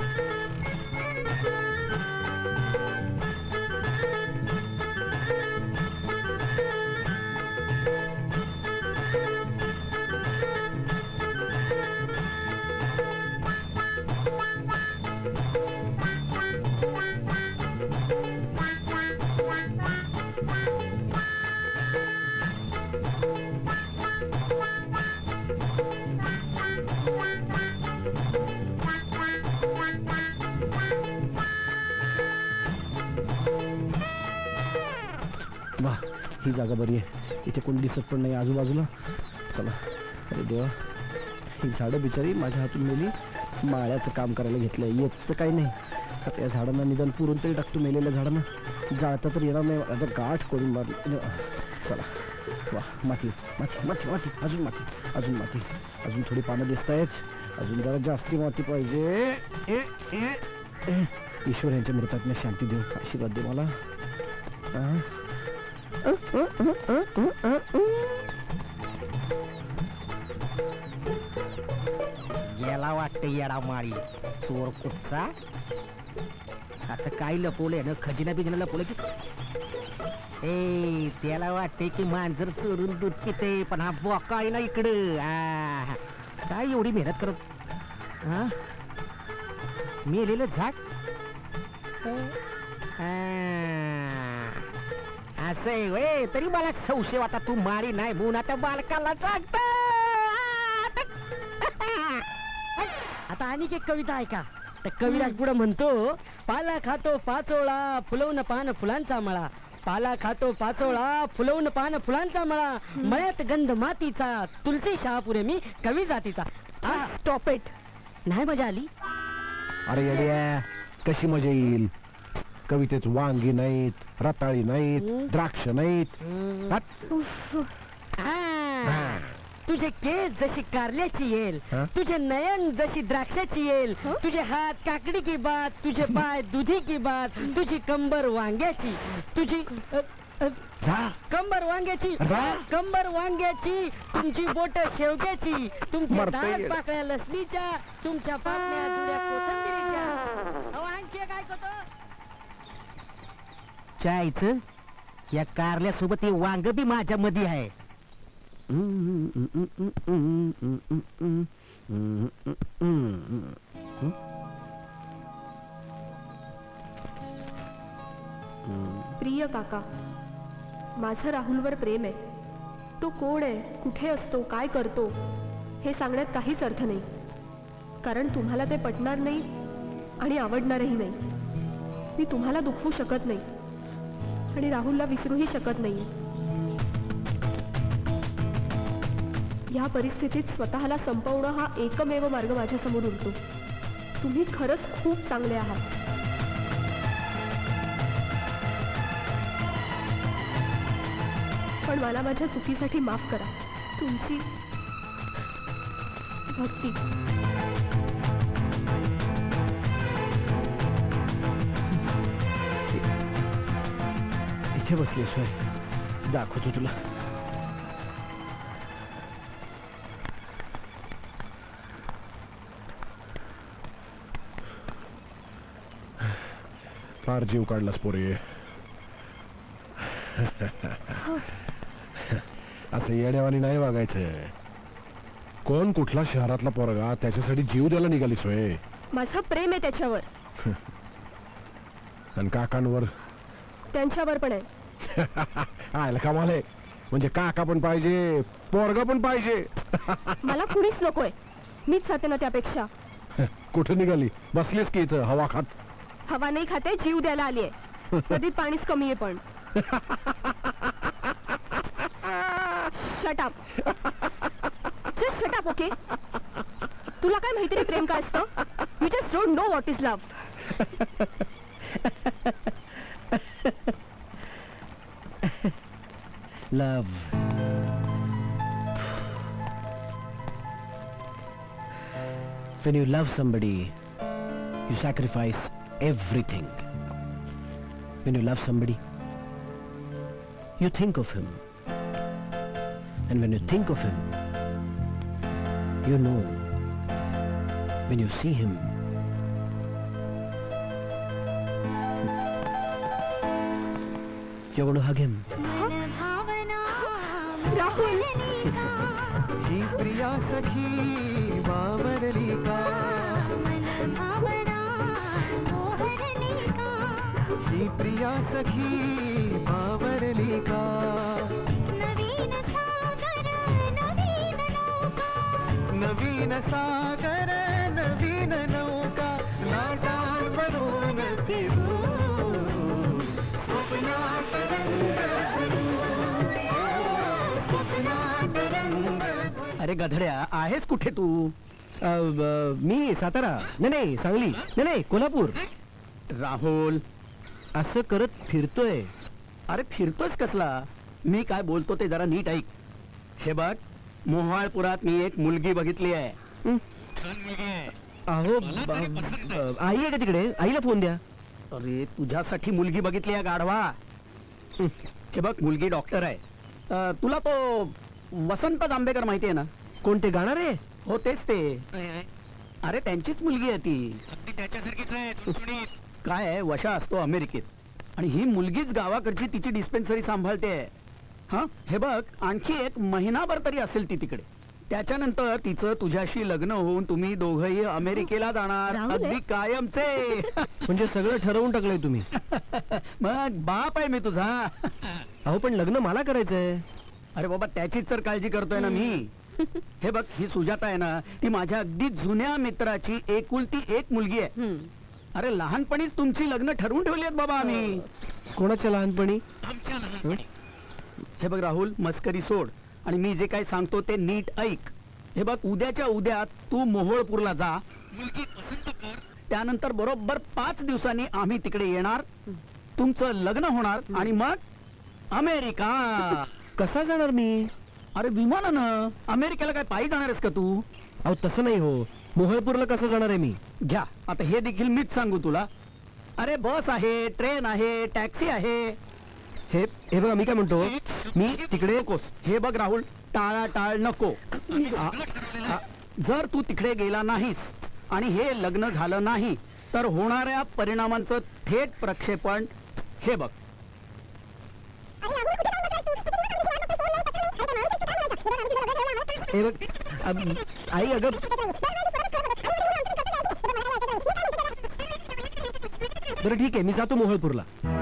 वा, ही जागा बरी आहे. इथे कोण दिसत पण नाही आजूबाजूला. चला. अरे देवा, ही झाडं बिचारी माझ्या हातून मेली. माळ्याचं काम करायला घेतलंय. येत तर काही नाही. आता या झाडांना निदान पुरून तरी टाकतो. मेलेल्या झाडांना जाळता तर येणार नाही. आता गाठ करून मारली. चला. वा, माती माती माती माती अजून माती अजून माती अजून थोडी पानं दिसत आहेत. अजून जरा जास्ती माती पाहिजे. ईश्वर यांच्या मृतात्म्या शांती देऊ. आशीर्वाद दे मला. याला वाटत येडा माळी चोर कुठचा. आता काय लपवलंय ना, खजिना बिजिना लपवलं की. ए त्याला वाटते की मांजर चोरून दूध पिते, पण हा बोका आहे ना इकडं. आ, काय एवढी मेहनत करत. हा मेलेलं झाड. असं आहे वय. तरी मला संशय आता तू मारी नाही म्हणून आता बालकाला जागत. आता आणि एक कविता आहे का. तर कविराज पुढे म्हणतो, पाला खातो पाचोळा फुलवून पान फुलांचा मळा. पाला खातो पाचोळा फुलवून पान फुलांचा मळा. मळ्यात गंध मातीचा तुलसी शहापुरे मी कवी जातीचा. Stop it. नाही मजा आली. अरे येड्या, कशी मजा येईल. कवितेत वांगी नाहीत, रताळी नाहीत, द्राक्ष नाहीत. तुझे केस जशी कारल्याची येल, तुझे नयन जशी द्राक्षाची येल, तुझे हात काकडी की बात, तुझे पाय दुधी की बात, तुझी कंबर वांग्याची, तुझी कंबर वांग्याची, कंबर वांग्याची, तुमची बोट शेवग्याची, तुमचे दात पाकळ्या लसणीच्या, तुमच्या पापण्या जुड्या कोथिंबिरीच्या. आणखी काय करतो चायचं या कारल्यासोबत हे वांग बी माझ्या मध्ये आहे. प्रिय काका, माझं राहुलवर प्रेम आहे. तो कोण आहे, कुठे असतो, काय करतो हे सांगण्यात काहीच अर्थ नाही. कारण तुम्हाला ते पटणार नाही आणि आवडणारही नाही. मी तुम्हाला दुखवू शकत नाही आणि राहुलला विसरूही शकत नाही. या परिस्थितीत स्वतःला संपवणं हा एकमेव मार्ग माझ्या समोर उरतो. तुम्ही खरंच खूप चांगले आहात. पण मला माझ्या चुकीसाठी माफ करा. तुमची भक्ती. इथे बसली सोय, दाखवतो तुला. फार जीव काढलास पोरे. असं येड्यावानी नाही वागायचं. कोण कुठला शहरातला पोरगा त्याच्यासाठी जीव द्यायला निघालीस होय? माझं प्रेम आहे त्याच्यावर. आणि काकांवर? त्यांच्यावर पण आहे. आयला कमाल आहे. म्हणजे काका पण पाहिजे, पोरगा पण पाहिजे. मला कुणीच नकोय. मीच खाते ना त्यापेक्षा. कुठे निघाली? बसलीस की इथं हवा खात? हवा नाही खाते, जीव द्यायला आलीये. कधी पाणीच कमी आहे पण. Shut up. Just shut up. Okay. तुला काय माहिती रे प्रेम काय असतं? You just don't know what is love. Love. When you love somebody, you sacrifice everything. When you love somebody, you think of him. And when you think of him, you know, when you see him, you're going to hug him. ही प्रिया सखी बावरली का, ही प्रिया सखी बावरली का. नवीन सागर नवीन नौका लाटांवरून फिरू स्वप्नात अरे गधड्या, आहेस कुठे तू? अ, ब- मी सातारा. नाही नाही सांगली. नाही नाही कोल्हापूर. राहुल, असं करत फिरतोय. अरे फिरतोस कसला? मी काय बोलतो ते जरा नीट ऐक. हे बघ, मोहाळपुरात मी एक मुलगी बघितली आहे. अहो ब- ब- आई आहे का तिकडे? आईला फोन द्या. अरे तुझ्यासाठी मुलगी बघितली आहे गाढवा. हे बघ, मुलगी डॉक्टर आहे. अ, तुला तो वसंत जांभेकर माहिती आहे ना? कोणते गाणार आहे? हो तेच ते. अरे त्यांचीच मुलगी आहे ती. त्याच्यासारखीच आहे. काय आहे, वशा असतो अमेरिकेत आणि ही मुलगीच गावाकडची तिची डिस्पेन्सरी सांभाळते. हा हे बघ, आणखी एक महिनाभर तरी असेल ती तिकडे. त्याच्यानंतर तिचं तुझ्याशी लग्न होऊन तुम्ही दोघंही अमेरिकेला जाणार, अगदी कायमचे. म्हणजे सगळं ठरवून टाकलंय तुम्ही? मग बाप आहे मी तुझा. अहो पण लग्न मला करायचंय. अरे बाबा, त्याचीच तर काळजी करतोय ना मी. हे बघ, ही सुजाता आहे ना, ती माझ्या अगदी जुन्या मित्राची एकुलती एक मुलगी आहे. अरे लहानपणीच तुमची लग्न ठरवून ठेवली आहेत बाबा आम्ही. कोणाच्या लहानपणी? हे बघ राहुल, मस्करी सोड आणि मी जे काही सांगतो ते नीट ऐक. हे बघ, उद्याच्या उद्या तू मोहोळपूरला जा. त्यानंतर बरोबर पाच दिवसांनी आम्ही तिकडे येणार, तुमचं लग्न होणार आणि मग अमेरिका. कसा जाणार मी? अरे विमानानं. अमेरिकेला काय पायी जाणार आहेस का तू? अहो तसं नाही हो. मोहोळपूरला कसं जाणार आहे मी? घ्या, आता हे देखील मीच सांगू तुला. अरे बस आहे, ट्रेन आहे, टॅक्सी आहे. हे हे बघा, मी काय म्हणतो, मी तिकडे नकोस. हे बघ राहुल, टाळा टाळ नको. आ- आ- जर तू तिकडे गेला नाहीस आणि हे लग्न झालं नाही तर होणाऱ्या परिणामांचं थेट प्रक्षेपण हे बघ. हे बघ अब- आई अगं बरं ठीक आहे, मी जातो मोहोळपूरला.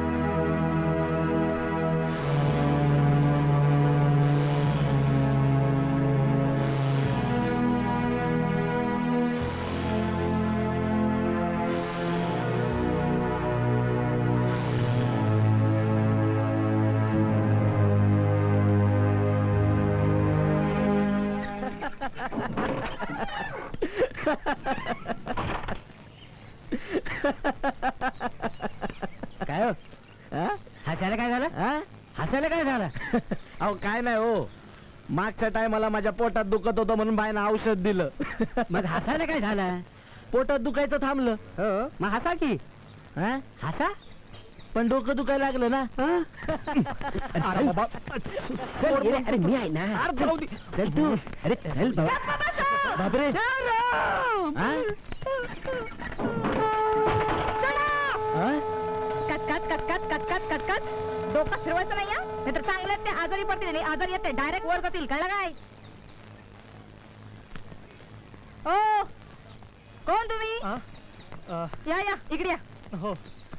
काय हो? हसायला काय झालं? हसायला काय झालं? अहो काय नाही हो, मागच्या टायमाला माझ्या पोटात दुखत होतं म्हणून बाईनं औषध दिलं. मग हसायला काय झालं? पोटात दुखायचं थांबलं. हो मग हसा की. हा? हसा पण डोकं दुखायला लागलं ना. अरे बाबा, चल, ये रे. अरे मी आहे ना. चल तू. अरे चल बाबा. बापरे. हा? हा? कटकट कटकट कटकट कटकट डोकं फिरवायचं नाही या नाहीतर चांगले ते आजारी पडतील आणि आजारी येते डायरेक्ट वर जातील कळलं काय? ओ कोण तुम्ही? या या इकडे या. हो.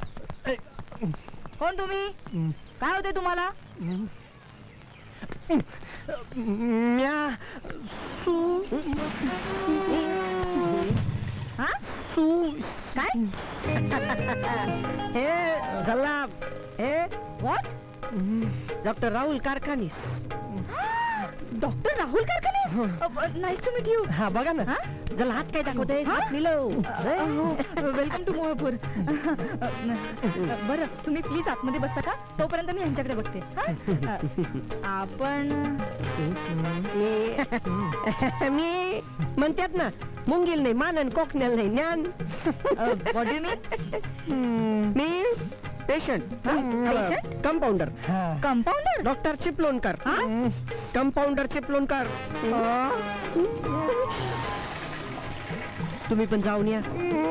कोण तुम्ही? काय होते तुम्हाला? म्या सू हा सू काय? हे झाला हे what? Doctor Rahul Karkhanis. Doctor Rahul Karkhane? Nice to meet you. हा बघा ना जरा हात काय दाखवते वेलकम टू मोहपूर. बरं तुम्ही प्लीज आतमध्ये बसता का? तोपर्यंत मी ह्यांच्याकडे बघते. आपण मी म्हणतात ना मुंगील नाही मानन कोकण्याल नाही ज्ञान. बॉडी मी patient compounder. Compounder? Doctor Chiplonkar. Compounder Chiplonkar. तुम्ही पण जाऊन या.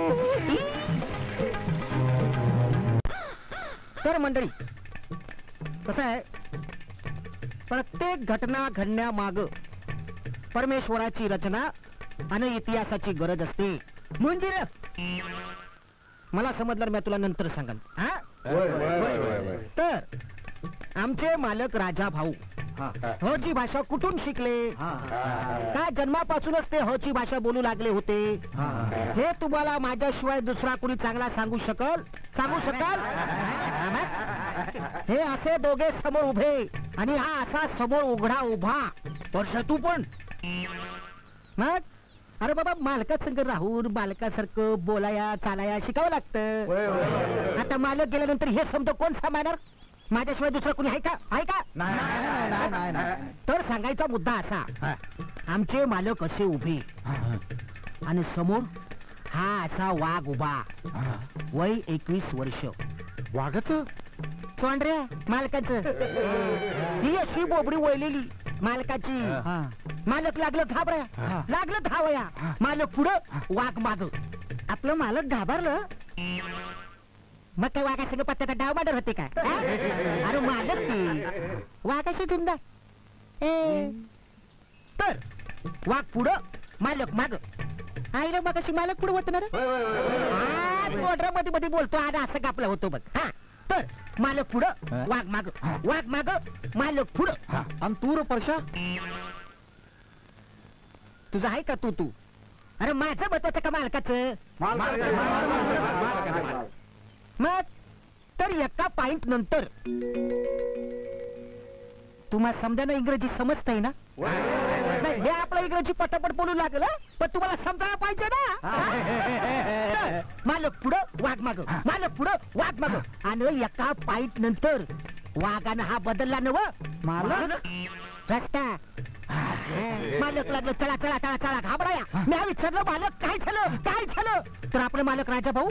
तर मंडळी कसं आहे प्रत्येक घटना घडण्यामाग परमेश्वराची रचना आणि इतिहासाची गरज असते. म्हणजे रे मला समजलं मी तुला नंतर सांगेन. हा तर आमचे मालक राजा भाऊ ह ची भाषा कुठून शिकले? का जन्मापासूनच ते ह ची भाषा बोलू लागले होते? हे तुम्हाला माझ्याशिवाय दुसरा कोणी चांगला सांगू शकल? सांगू शकाल? हे असे दोघे समोर उभे आणि हा असा समोर उघडा उभा. वर्ष तू पण मग अरे बाबा मालका संग राहून मालकासारखं बोलाया चालाया शिकावं लागतं. आता मालक गेल्यानंतर हे समज कोण सांभाळणार? माझ्याशिवाय दुसरं कोणी आहे का? आहे का? तर सांगायचा मुद्दा असा आमचे मालक असे उभे आणि समोर हा असा वाघ उभा. वय एकवीस वर्ष. वाघाच चोंड्र्या मालकाचं. ही अशी बोबडी वळलेली मालकाची. मालक लागलं घाबऱ्या लागलं धावया. मालक पुढं वाघ माग. आपलं मालक घाबरलं मग काय वाघा सगळं पत्त्याचा डाव माडर होते का? अरे मालक ते वाघाशी झुंदा. तर वाघ पुढं मालक माग. आईला मग अशी मालक पुढं होत ना रे मध्ये मध्ये बोलतो आणि असं कापला होतो बघ. हा तर मालक पुढं वाघ माग. वाघ माग मालक पुढं. आणि तू र परशा तुझं आहे का तू तू? अरे माझं महत्वाचं का मालकाचं? मग तर एका पॉइंट नंतर तुम्हाला समजा ना इंग्रजी समजताय ना? नाही हे आपलं इंग्रजी पटापट बोलू लागल पण तुम्हाला समजायला पाहिजे ना. मालक पुढं वाघ माग. मालक पुढं वाघ माग. आणि एका पॉइंट नंतर वाघानं हा बदलला नव मालक रस्ता. मालक लागलं चला चला चला चला घाबराया. मी विचारलं मालक काय झालं काय झालं? तर आपले मालक राजा भाऊ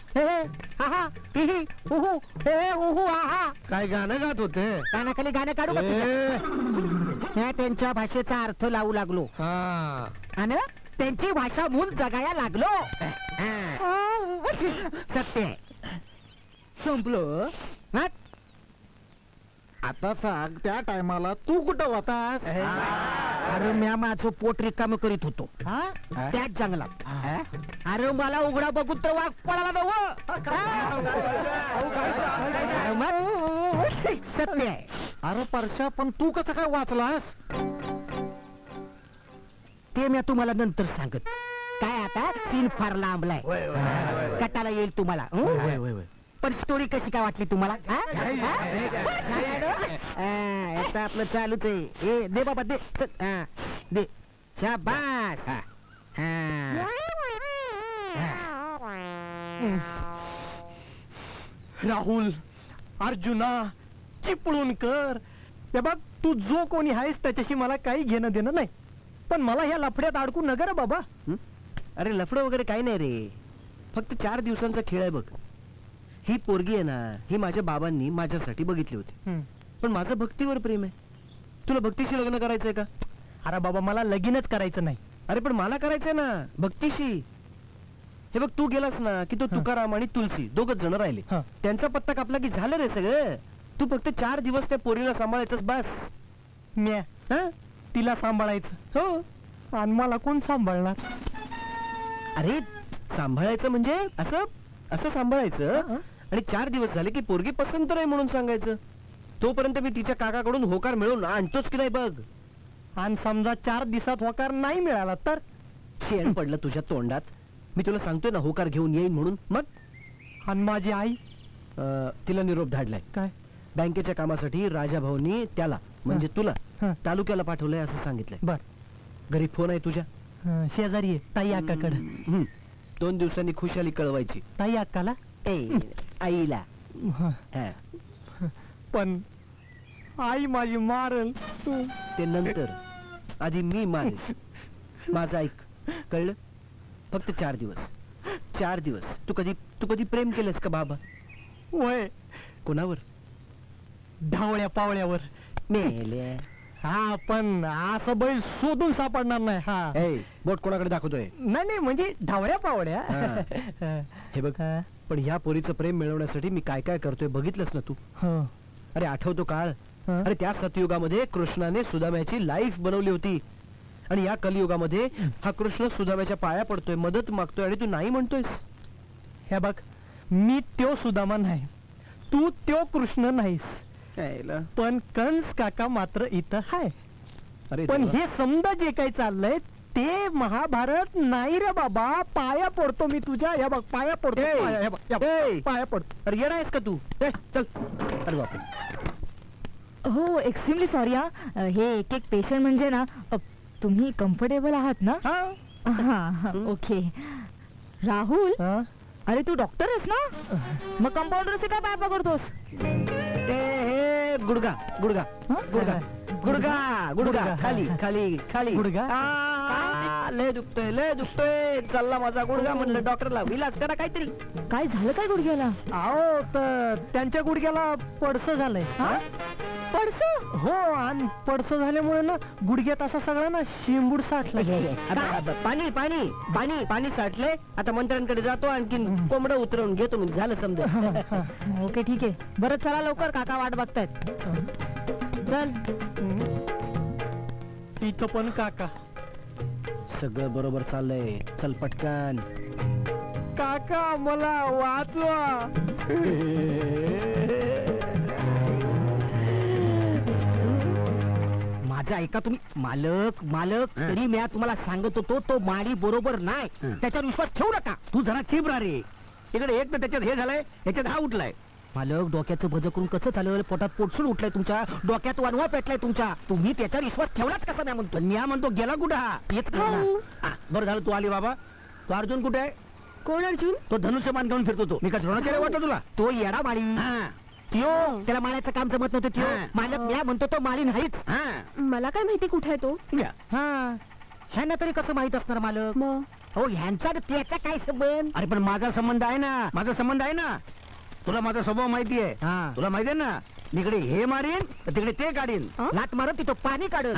काय गाणं गात होते? कानाखाली गाणं काढू का? त्यांच्या भाषेचा अर्थ लावू लागलो आणि त्यांची भाषा मूल जगाया लागलो. सत्य संपलं. आता सांग त्या टायमाला तू कुठं होतास? अरे म्या माझं पोट रिकाम करीत होतो त्याच जंगलात. अरे मला उघडा बघून तर वाघ पळाला नव. सत्य आहे. अरे परशा पण तू कसं काय वाचलास? ते मी तुम्हाला नंतर सांगत. काय आता सीन फार लांबलाय कटाला येईल तुम्हाला. पण स्टोरी कशी काय वाटली तुम्हाला? याचा आपलं चालूच आहे. ए दे बाबा दे दे. शाबास. राहुल अर्जुना चिपळूणकर ते बघ तू जो कोणी आहेस त्याच्याशी मला काही घेणं देणं नाही पण मला ह्या लफड्यात अडकू नका रे बाबा. अरे लफडं वगैरे काही नाही रे. फक्त चार दिवसांचा खेळ आहे बघ. ही पोरगी आहे ना ही माझ्या बाबांनी माझ्यासाठी बघितली होती पण माझं भक्तीवर प्रेम आहे. तुला भक्तीशी लग्न करायचंय का? अरे बाबा मला लगीनच करायचं नाही. अरे पण मला करायचंय ना भक्तीशी. हे बघ तू गेलास ना की तो तुकाराम आणि तुलसी दोघच जण राहिले त्यांचा पत्ता कापला की झालं रे सगळं. तू फक्त चार दिवस त्या पोरीला सांभाळायचंच बस. म्या तिला सांभाळायचं हो आणि मला कोण सांभाळणार? अरे सांभाळायचं म्हणजे असं असं सांभाळायचं आणि चार दिवस झाले की पोरगी पसंत नाही म्हणून सांगायचं. तोपर्यंत मी तिच्या काकाकडून होकार मिळवून आणतोच की नाही बघ. आणि समजा चार दिवसात होकार नाही मिळाला तर? शेण पडलं तुझ्या तोंडात. मी तुला सांगतोय ना होकार घेऊन येईन म्हणून. मग आणि माझी आई तिला निरोप धाडलाय. काय? बँकेच्या कामासाठी राजाभाऊनी त्याला म्हणजे तुला तालुक्याला पाठवलंय असं सांगितलंय. बर. घरी फोन आहे तुझ्या? शेजारी आहे ताई अक्काकडे. दोन दिवसांनी खुशाली कळवायची. ताई अक्काला? आईला. पण आई माझी मारल. ते नंतर. आधी मी मारेल. माझं ऐक कळलं? फक्त चार दिवस. चार दिवस. तू कधी तू कधी प्रेम केलंस का बाबा? वय. कोणावर? ढावळ्या पावळ्यावर. मेल्या. हा पण असं बैल शोधून सापडणार नाही. हा बोट कोणाकडे दाखवतोय? नाही नाही म्हणजे ढावळ्या पावळ्या. हे बघ पण ह्या पोरीचं प्रेम मिळवण्यासाठी मी काय काय करतोय बघितलंस ना तू? अरे आठवतो काळ? अरे त्या सतयुगामध्ये कृष्णाने सुदाम्याची लाईफ बनवली होती आणि या कलियुगामध्ये हा कृष्ण सुदाम्याच्या पाया पडतोय, मदत मागतोय आणि तू नाही म्हणतोयस. हे बघ मी त्यो सुदामा नाही, तू त्यो कृष्ण नाहीस. पण कंस काका मात्र इथं हाय. अरे पण हे समजा जे काही चाललंय ते महाभारत नाही रे बाबा. पाया पडतो मी तुझ्या. या बघ पाया पडतो. पाया पडतो. अरे येणार आहेस का तू? चल. अरे बापरे. हो एक्स्ट्रीमली सॉरी हा. हे एक एक पेशंट म्हणजे ना तुम्ही कम्फर्टेबल आहात ना? हा ओके. राहुल अरे तू डॉक्टर आहेस ना? मग कंपाऊंडरचे काय पाय पकडतोस? गुडगा गुडगा गुडगा गुडगा गुडगा खाली खाली खाली गुडगा. लय दुखतोय लय दुखतोय. चालला माझा गुडगा. म्हणलं डॉक्टरला इलाज करा काहीतरी. काय झालं काय गुडघ्याला? अहो तर त्यांच्या गुडघ्याला पडसं झालंय. पडसं? हो आणि पडसं झाल्यामुळे ना गुडघ्यात असा सगळा ना शेंबूड साठला. पाणी पाणी पाणी पाणी साठले. आता मंत्र्यांकडे जातो आणखीन कोंबडं उतरवून घेतो म्हणजे झालं समजा. ओके ठीक आहे. बरं चला लवकर काका वाट बघतायत. चल. इथं पण काका. सगळं बरोबर चाललंय. चल पटकन. काका मला वाचवा. माझं ऐका तुम्ही. मालक मालक तरी मी तुम्हाला सांगत होतो तो माडी बरोबर नाही. त्याच्यावर विश्वास ठेवू नका. तू जरा चिबरा रे. इकडे एक तर त्याच्यात हे झालंय याच्यात हा उठलाय. मालक डोक्याचं भज करून कसं चाललं? पोटात पोटसून उठलंय तुमच्या. डोक्यात वनवा पेटलाय तुमच्या. तुम्ही त्याच्यावर विश्वास ठेवलाच कसा? मी म्हणतो मी म्हणतो गेला कुठं हा? हेच बरं झालं तू आली बाबा. तो अर्जुन कुठे आहे? कोण अर्जुन? तो धनुष्यबाण घेऊन फिरतो. तो मी का द्रोणाचार्य वाटतो तुला? तो येडा माळी. त्यो त्याला माळ्याचं काम जमत नव्हतं. त्यो मालक मी म्हणतो तो माळी नाहीच. मला काय माहिती कुठे आहे तो? हा ह्यांना तरी कसं माहित असणार मालक? हो ह्यांचा त्याचा काय संबंध? अरे पण माझा संबंध आहे ना. माझा संबंध आहे ना. तुला माझा स्वभाव माहिती आहे. तुला माहिती आहे ना. इकडे हे मारीन तर तिकडे ते काढीन. लात मारत तिथं पाणी काढत.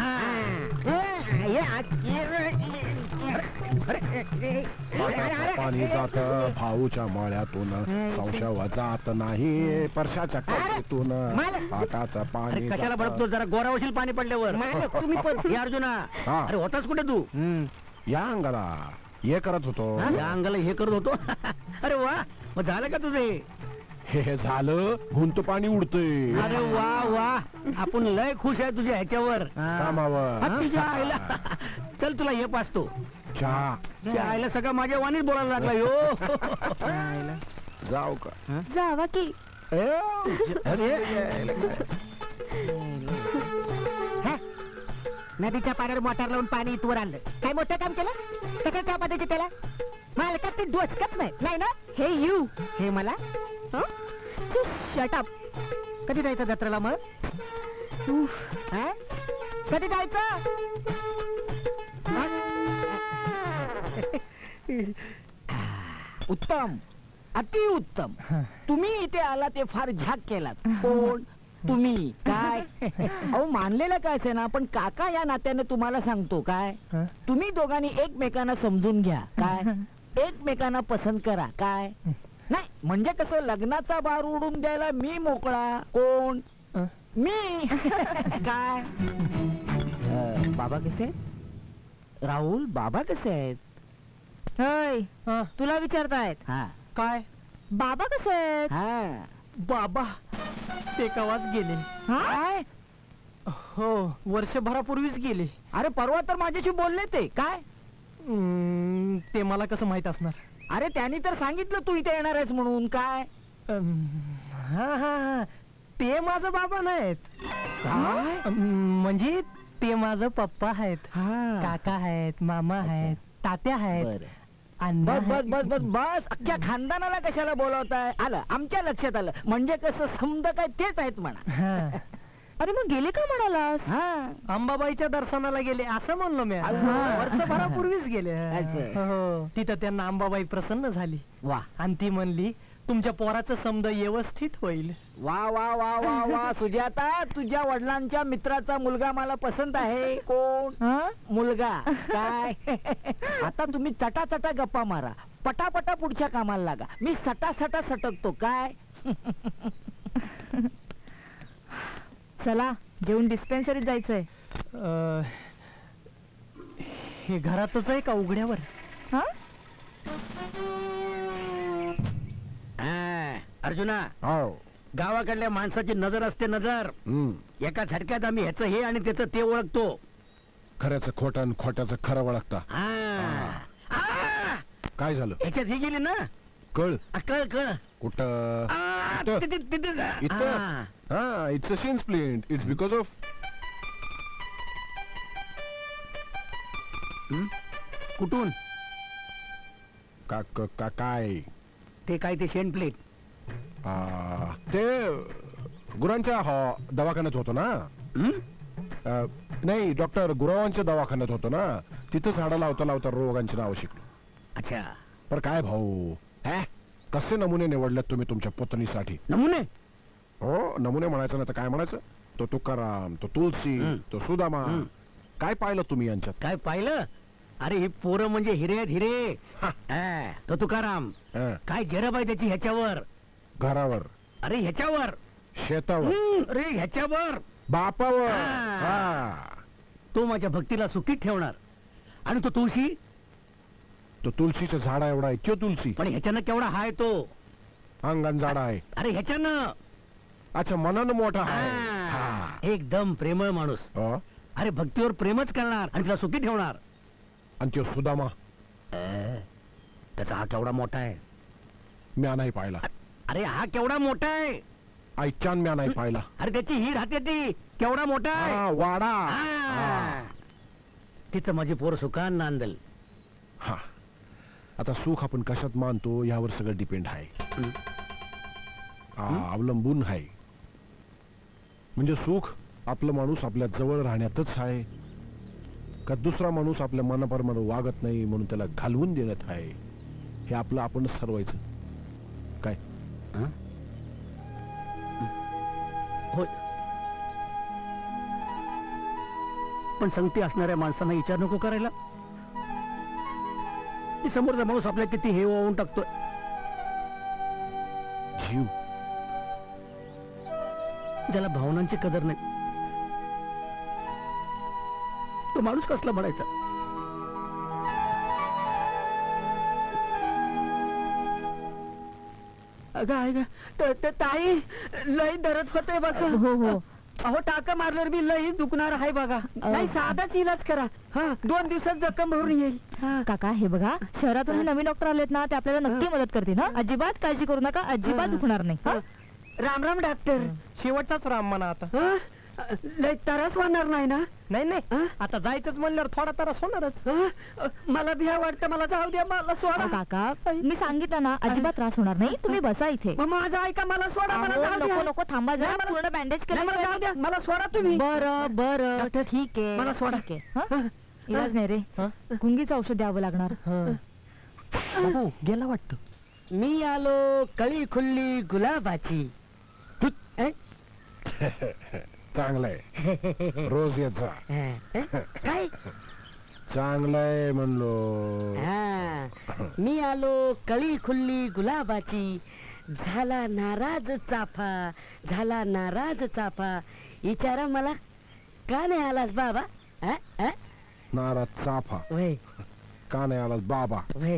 पाणी जात भाऊच्या माळ्यातून संशय जात नाही. परशाच्या काठीतून पाटाचं पाणी. कशाला बडबतो? जरा गोरावशील पाणी पडल्यावर. तुम्ही पण हे अर्जुना. अरे होताच कुठे तू? या अंगाला हे करत होतो. या अंगाला हे करत होतो. अरे वा. मग झालं का तुझे? हे झालं. गुंत पाणी उडतंय. अरे वा वा. आपण लय खुश आहे तुझ्या ह्याच्यावर. कामावर. तुझ्या आईला. चल तुला हे पाचतो. चहा. त्या आईला सगळं माझ्या वाणीच बोलायला लागला यो. जाऊ का? जावा की. नदीच्या पाण्यावर मोटार लावून पाणी इथवर आणलं. काय मोठं काम केलं? कशा चहा पाण्याची त्याला? मला ते डोचकत नाही नाही ना. हे यू. हे मला शट अप. कधी जायचं जत्रेला मग? कधी जायचं? उत्तम अतिउत्तम. तुम्ही इथे आला ते फार झाक केलात. कोण? तुम्ही काय? अहो मानलेलं काय ना. पण काका या नात्याने तुम्हाला सांगतो काय, तुम्ही दोघांनी एकमेकांना समजून घ्या. काय एकमेकांना पसंत करा. काय नाही म्हणजे कसं लग्नाचा बार उडून द्यायला मी मोकळा. कोण? मी. काय अ, बाबा कसे आहेत? राहुल बाबा कसे आहेत? होय तुला विचारतायत. हा काय बाबा कसे आहेत? हा बाबा ते कवाच गेले. काय? हो वर्षभरापूर्वीच गेले. अरे परवा तर माझ्याशी बोलले ते. काय? हम्म, ते मला कसं माहित असणार. अरे त्यांनी तर सांगितलं तू इथे येणार आहेस म्हणून. काय? अम, हा हा हा ते माझं बाबा नाहीत. काय? अम, म्हणजे ते माझं पप्पा आहेत, हा काका आहेत, मामा आहेत, तात्या आहेत, बरं. अण्णा बस बस आहेत. बस बस बस अख्ख्या खानदानाला कशाला बोलवताय? आलं आमच्या लक्षात आलं. म्हणजे कसं समजा काय तेच आहेत म्हणा. हा. अरे मग गेले का म्हणालास? हा अंबाबाईच्या दर्शनाला गेले असं म्हणलो मी. अरे वा. वर्षभरापूर्वीच गेले. असं. हो तिथं त्यांना अंबाबाई प्रसन्न झाली वा आणि ती म्हणली तुमच्या पोराचं समज व्यवस्थित होईल. वा वा वा वा वा सुजाता तुझ्या वडिलांच्या मित्राचा मुलगा मला पसंत आहे. कोण? हा? मुलगा. काय? आता तुम्ही चटा चटा गप्पा मारा. पटापटा पुढच्या कामाला लागा. मी सटा सटा सटकतो. काय? चला जेवून डिस्पेन्सरीत जायचंय. अं, हे घरातच आहे का उघड्यावर? हा हा, अर्जुना हो गावाकडल्या माणसाची नजर असते नजर. हम्म. एका झटक्यात आम्ही ह्याचं हे आणि त्याचं ते ओळखतो. खऱ्याचं खोटं आणि खोट्याचं खरं ओळखता. हा. आ! काय झालं? ह्याच्यात ही गेली ना. कळ आ, कळ कळ कुठं? आ, इथं. तिथे तिथे जा. इथं? हा. हा it's a shin splint. It's because of कुठून? का का- का- काय ते काय ते शेण प्लेट. आ, ते गुरांच्या हो दवाखान्यात होतो ना. अ, नाही डॉक्टर गुरावांच्या दवाखान्यात होतो ना. तिथं झाडं लावता लावता रोगांची नावं शिकलो. अच्छा पर काय भाऊ हा? कसे नमुने निवडलेत तुम्ही तुमच्या पत्नीसाठी? नमुने हो नमुने म्हणायचं ना तर काय म्हणायचं? तो तुकाराम, तो तुलसी, हं. तो सुदामा. हं. काय पाहिलं तुम्ही यांच्यात? काय पाहिलं? अरे ही पोरं म्हणजे हिरे आहेत हिरे. हा, तो तुकाराम हं. काय जरब आहे त्याची ह्याच्यावर. घरावर, अरे ह्याच्यावर. शेतावर, हं, अरे ह्याच्यावर. बापावर. हा. हा. तो माझ्या भक्तीला सुखीत ठेवणार. आणि तो तुळशी तो तुलसीच्या झाडा एवढा आहे. त्यो तुलसी पण ह्याच्यानं केवढा हाय तो. अंगण झाडा आहे. अरे ह्याच्यानं अच्छा मनानं मोठा आहे. हा. हा. एकदम प्रेमळ माणूस. हो. अरे भक्तीवर प्रेमच करणार आणि तिला सुखी ठेवणार. आणि त्यो सुदामा अ, त्याचा हा केवढा मोठा आहे. म्या नाही पाहिला. अरे हा केवढा मोठा आहे. आईच्यान म्या नाही पाहिला. अरे त्याची ही राहते ती केवढा मोठा हा, आहे. वाडा. हा. हा. तिचं माझी पोर सुखान नांदल. हा. आता सुख आपण कशात मानतो यावर सगळं डिपेंड आहे. हा, अवलंबून आहे. म्हणजे सुख आपलं माणूस आपल्या जवळ राहण्यातच आहे का दुसरा माणूस आपल्या मनाप्रमाणे वागत नाही म्हणून त्याला घालवून देण्यात आहे. हे आपलं आपणच ठरवायचं. काय? होय पण संगती असणाऱ्या माणसांना विचार नको करायला. की समोरचा माणूस आपल्या किती हे होऊन टाकतोय. जीव ज्याला भावनांची कदर नाही तो माणूस कसला म्हणायचा. अगं आहे का ताई लई दरद होते बघा. हो हो अहो टाका मारल्यावर मी लई दुखणार आहे बघा. नाही साधाच इलाज करा. हा दोन दिवसात जखम भरून येईल. काका हे बघा शहरातून हे नवीन डॉक्टर आलेत ना ते आपल्याला नक्की मदत करतील. हा अजिबात काळजी करू नका. अजिबात दुखणार नाही. हा? राम राम डॉक्टर. शेवटचाच राम म्हणा आता. लय त्रास होणार नाही ना? नाही नाही आता जायचंच म्हणल्यावर थोडा त्रास होणारच. मला भ्या वाटतं. मला जाऊ द्या. मला सोडा. काका मी सांगितलं ना अजिबात त्रास होणार नाही. तुम्ही बसा इथे. मग माझं ऐका. मला सोडा. मला जाऊ द्या. नको नको थांबा जरा पूर्ण बँडेज नाही, मला जाऊ द्या. मला सोडा तुम्ही. बरं बरं ठीक आहे. मला सोडा. ठीक आहे. हा? इलाज नाही रे. गुंगीचं औषध द्यावं लागणार. बाबू गेला वाटतं. मी आलो कळी खुल्ली गुलाबाची. चांगलंय. रोज येत जा. काय चांगलंय म्हणलो. हा, मी आलो कळी खुल्ली गुलाबाची, झाला नाराज चाफा, झाला नाराज चाफा. विचारा मला का नाही आलास बाबा? हा? हा? नाराज चाफा वय का नाही आलास बाबा? वय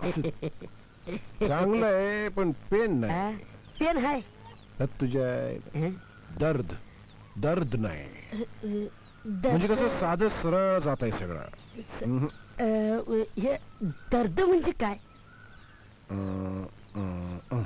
चांगलंय पण पेन नाही. पेन हाय तुझ्या दर्द दर्द नाही म्हणजे दर्द- कसं साधं सरळ जात आहे सगळं. अ, हे दर्द म्हणजे काय? अं, अं, अं.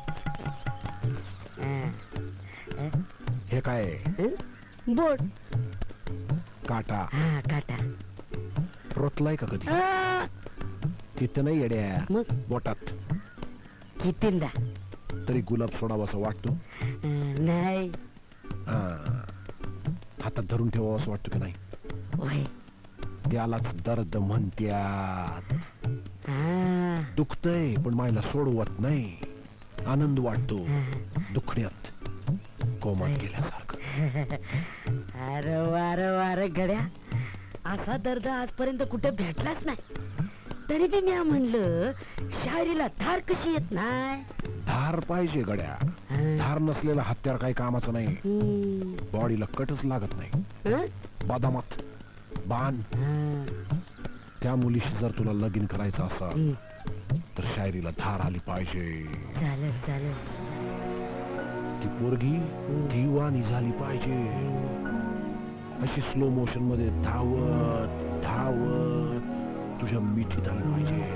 हे काय आहे? बोट. काटा. हा काटा. रोतलाय का कधी? आ, तिथं नाही येड्या मग बोटात. कितींदा? तरी गुलाब सोडावा असं वाटतो? अं, नाही. हा. हातात धरून ठेवावं असं वाटतं की नाही? वय त्यालाच दर्द म्हणत्यात. हा. दुखतय पण मायला सोडवत नाही. आनंद वाटतो दुखण्यात कोमात गेल्यासारखं. अरे वार वार गड्या, असा दर्द आजपर्यंत कुठे भेटलाच नाही. तरी बी मी म्हणलं शायरीला धार कशी येत नाही? धार पाहिजे गड्या. धार नसलेला हत्यार काही कामाचं नाही. बॉडीला कटच लागत नाही. बदामात बाण. त्या मुलीशी जर तुला लगीन करायचं असेल तर शायरीला धार आली पाहिजे. चालेल चालेल. ती पोरगी दिवानी झाली पाहिजे. अशी स्लो मोशन मध्ये धावत धावत तुझ्या मिठीत आली पाहिजे.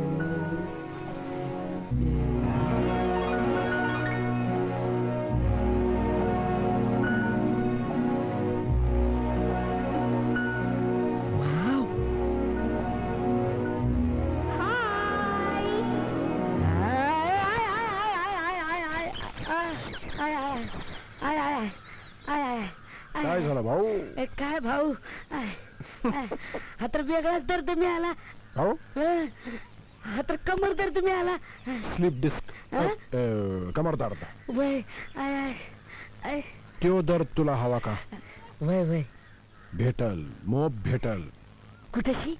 काय झालं भाऊ? ए, काय भाऊ? आय, आय, हा तर वेगळाच दर्द मिळाला. भाऊ हा तर कमर दर्द मिळाला. स्लिप डिस्क कमर दर्द. वय आय आय आय. त्यो दर्द तुला हवा का? वय वय भेटल मोब भेटल. कुठेशी?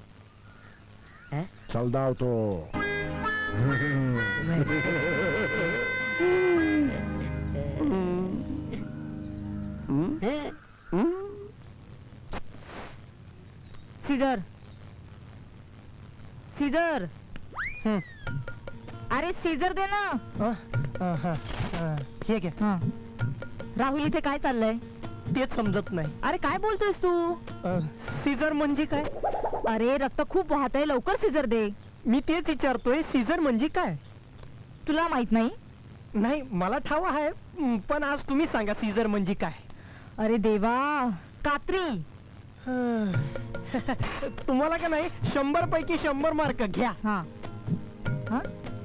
चल दाव तो. सीजर सीजर अरे सीजर दे ना. ठीक आहे. हा. राहुल इथे काय चाललंय? तेच समजत नाही. अरे काय बोलतोयस तू? सीझर म्हणजे काय? अरे रक्त खूप वाहत आहे, लवकर सीजर दे. मी तेच विचारतोय, सीझर म्हणजे काय? तुला माहित नाही? नाही मला ठाव आहे, पण आज तुम्ही सांगा सीझर म्हणजे काय? अरे देवा, कात्री. तुम्हाला का नाही शंभर पैकी शंभर मार्क घ्या. हा हा.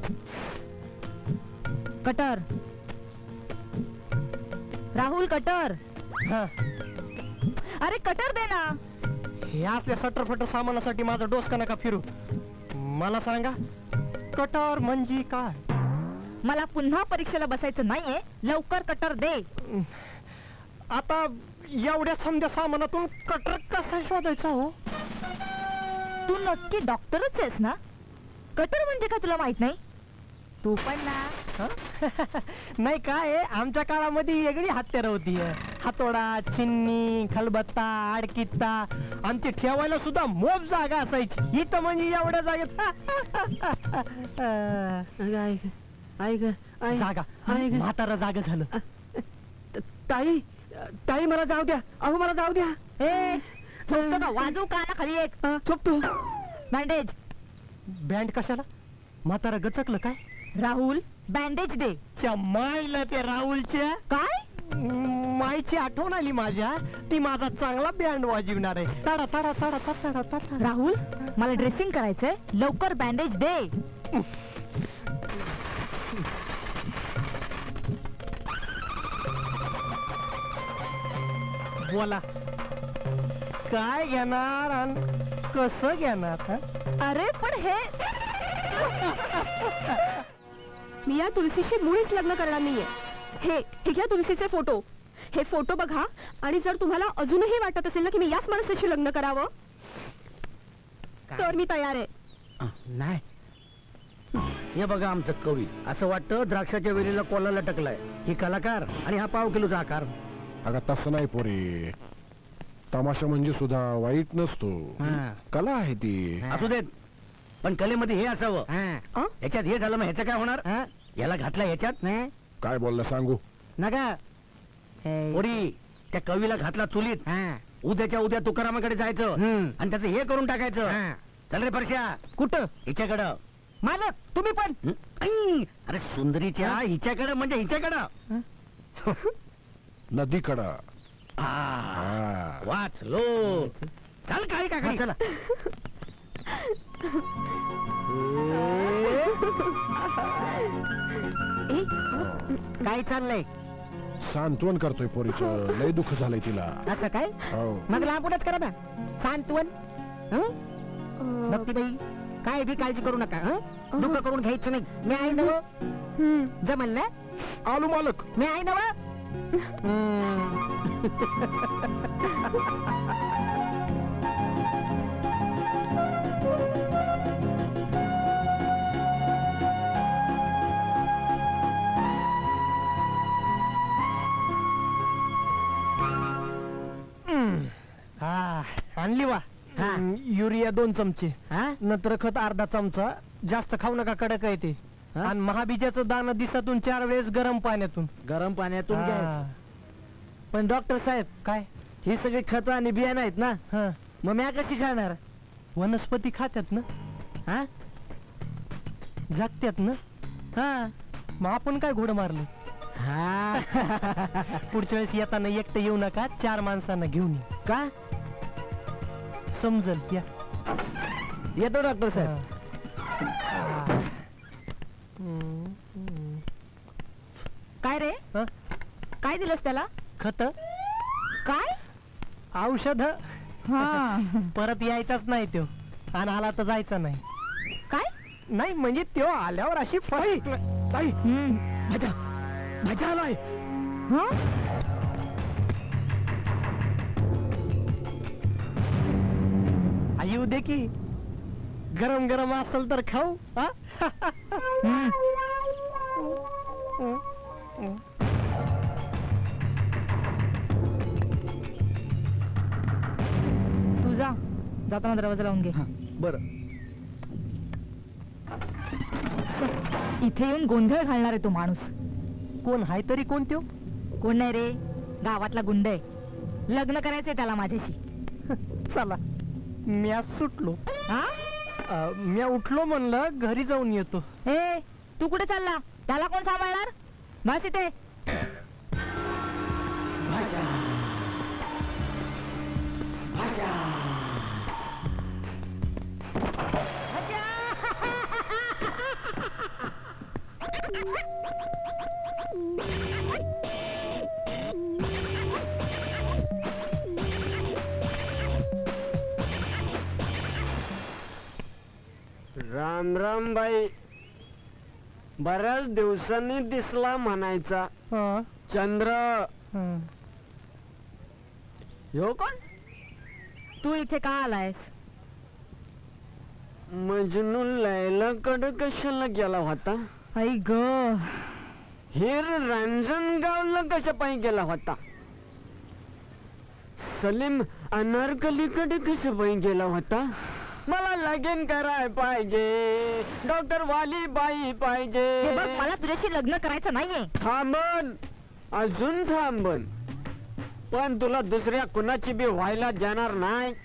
कटर. राहुल कटर. अरे कटर दे ना. हे असल्या सटर फटर सामानासाठी माझा डोसका नका फिरू. मला सांगा कटर म्हणजे काय? मला पुन्हा परीक्षेला बसायचं नाहीये, लवकर कटर दे. आता एवढ्या समजा सामानातून कटर कसा शोधायचा हो? तू नक्की डॉक्टरच आहेस ना? कटर म्हणजे काय तुला माहित नाही? तू पण ना. नाही काय आमच्या काळामध्ये वेगळी हत्यारं होती. हातोडा, छिन्नी, खलबत्ता, आडकित्ता आणि ते ठेवायला सुद्धा मोप जागा असायची. इथं म्हणजे एवढ्या जागेत जागा म्हातारा जागा झालं. ताई ताई मला जाऊ द्या. अहो मला जाऊ द्या. ए झोपतो का? वाजवू का ना खाली एक. झोपतो. बँडेज. बँड कशाला? म्हातारा गचकलं काय? राहुल बँडेज दे. त्या मायला ते राहुलच्या काय मायची आठवण आली माझ्या. ती माझा चांगला बँड वाजविणार आहे. ताडा ताडा ताडा ताडा ताडा. राहुल मला ड्रेसिंग करायचंय, लवकर बँडेज दे. बोला काय घेणार आणि कसं घेणार? अरे पण हे मी या तुलसीशी मुळीच लग्न करणार नाहीये. हे हे घ्या तुलसीचे फोटो. हे फोटो बघा आणि जर तुम्हाला अजूनही वाटत असेल ना की मी याच माणसाशी लग्न करावं तर मी तयार आहे. नाही हे बघा आमचं कवी, असं वाटतं द्राक्षाच्या वेलीला कोला लटकलाय. ही कलाकार आणि हा पाव किलोचा आकार. अगं तसं नाही पोरी, तमाशा म्हणजे सुद्धा वाईट नसतो, कला आहे ती. असू देत, पण कलेमध्ये हे असावं. ह्याच्यात हे झालं मग ह्याचं काय होणार? याला घातला ह्याच्यात नाही काय बोलला सांगू नका. पोरी त्या कवीला घातला चुलीत, उद्याच्या उद्या तुकारामाकडे जायचं आणि त्याचं हे करून टाकायचं. चल रे परश्या. कुठं? हिच्याकडं. मालक तुम्ही पण. अरे सुंदरीच्या हिच्याकडं म्हणजे हिच्याकडं. नदीकडं. वाचलो. चल काय का चला. काय चाललंय? सांत्वन करतोय पोरीचं, लय दुःख झालंय तिला. असं काय? मग लांबूनच करा ना सांत्वन. भक्तीबाई काय बी काळजी करू नका. दुःख करून घ्यायचं नाही. मी आहे ना. जमल ना? आलो मालक. मी आहे ना. आणली वा. युरिया दोन चमचे, नंतर खत अर्धा चमचा. जास्त खाऊ नका, कडक आहे ते. आणि महाबीजाचं दाणं दिवसातून चार वेळेस गरम पाण्यातून. गरम पाण्यातून घ्यायचं. पण डॉक्टर साहेब काय ही सगळी खत आणि बियाणं आहेत ना, मग म्या कशी खाणार? वनस्पती खात्यात ना, हा जगत्यात ना. हा मग आपण काय घोडं मारलं? हा पुढच्या वेळेस येताना एकटं येऊ नका, चार माणसांना घेऊन ये. का? समजल. या येतो डॉक्टर साहेब. काय रे? काय दिलंस त्याला? खत. काय? औषध. परत यायचाच नाही तो, आणि आला तर जायचा नाही. काय? नाही म्हणजे तो आल्यावर अशी फळी. मजा मजा आलाय. येऊ दे की, गरम गरम असेल तर खाऊ. तू जा, जाताना दरवाजा लावून घे. बर. इथे येऊन गोंधळ घालणार आहे तो माणूस. कोण हाय तरी? कोण त्यो? कोण नाही रे, गावातला गुंड आहे. लग्न करायचंय त्याला माझ्याशी. चला म्या सुटलो. हा म्या उठलो म्हणलं घरी जाऊन येतो. ए तू कुठे चालला? त्याला कोण सांभाळणार? बस इथे. राम राम बाई. बऱ्याच दिवसांनी दिसला म्हणायचा चंद्र. हो कोण? तू इथे का आलायस? मजनू लैला कडे कशाला गेला होता? आई ग. हिर रांजणगावला कशा पायी गेला होता? सलीम अनारकलीकडे कशा पायी गेला होता? मला लगीन कराय पाहिजे, डॉक्टर वाली बाई पाहिजे. बघ मला तुझ्याशी लग्न करायचं नाहीये. थांबन, अजून थांबन, पण तुला दुसऱ्या कुणाची बी व्हायला देणार नाही.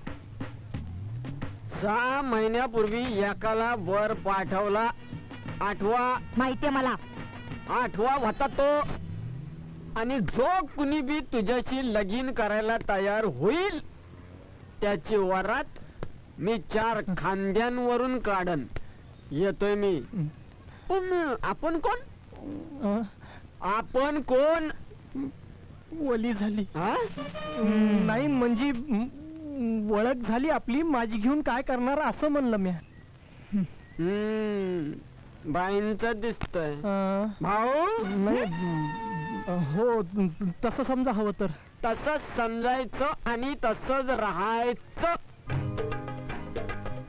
सहा महिन्यापूर्वी एकाला वर पाठवला. आठवा माहितीये मला. आठवा होता तो. आणि जो कुणी बी तुझ्याशी लगीन करायला तयार होईल त्याची वरात मी चार खांद्यांवरून काढन. येतोय मी. पण आपण कोण? आपण कोण? वली झाली. नाही म्हणजे ओळख झाली आपली. माझी घेऊन काय करणार असं म्हणलं मी. बाईंचा दिसतोय भाऊ. हो तसं समजा हवं तर. तसंच समजायचं आणि तसंच राहायचं.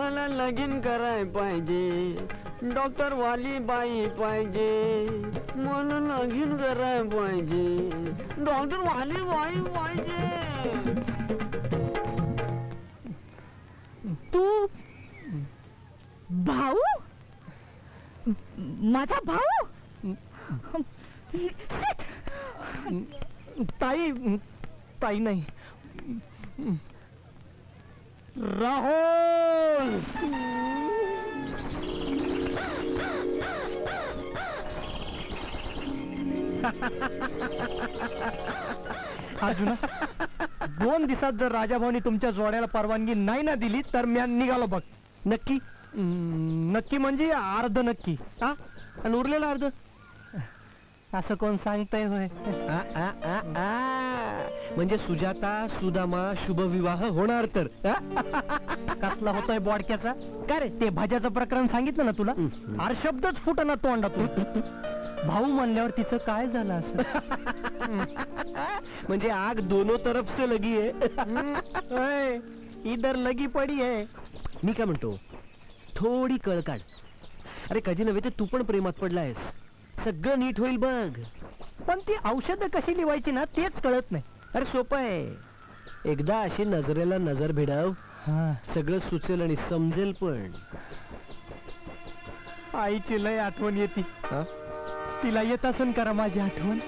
मला लगीन कराय पाहिजे, डॉक्टर वाली बाई पाहिजे, मला लगीन कराय पाहिजे, डॉक्टर वाली बाई पाहिजे. तू भाऊ, माझा भाऊ. ताई ताई नाही, राहुल. अर्जुना, दोन दिवसात जर राजाभाऊनी तुमच्या जोड्याला परवानगी नाही ना दिली तर मी निघालो बघ. नक्की? नक्की म्हणजे अर्ध नक्की. हा, आणि उरलेलं अर्ध असं कोण सांगताय होय? आ, आ, आ, आ. म्हणजे सुजाता सुदामा शुभ विवाह होणार तर. कसला होतोय बॉडक्याचा? काय रे, ते भाज्याचं प्रकरण सांगितलं ना तुला? आर शब्दच फुटना तोंडातून. भाऊ म्हणल्यावर तिचं काय झालं असं? म्हणजे आग दोनों तरफ से लगी है. इधर लगी पडी आहे. मी काय म्हणतो, थोडी कळ काढ. अरे कधी नव्हे ते तू पण प्रेमात पडलायस. सगळं नीट होईल बघ. पण ती औषधं कशी लिवायची ना तेच कळत नाही. अरे सोपं आहे. एकदा अशी नजरेला नजर भिडाव, सगळं सुचेल आणि समजेल. पण आईची लय आठवण येते. तिला येत असन करा माझी आठवण.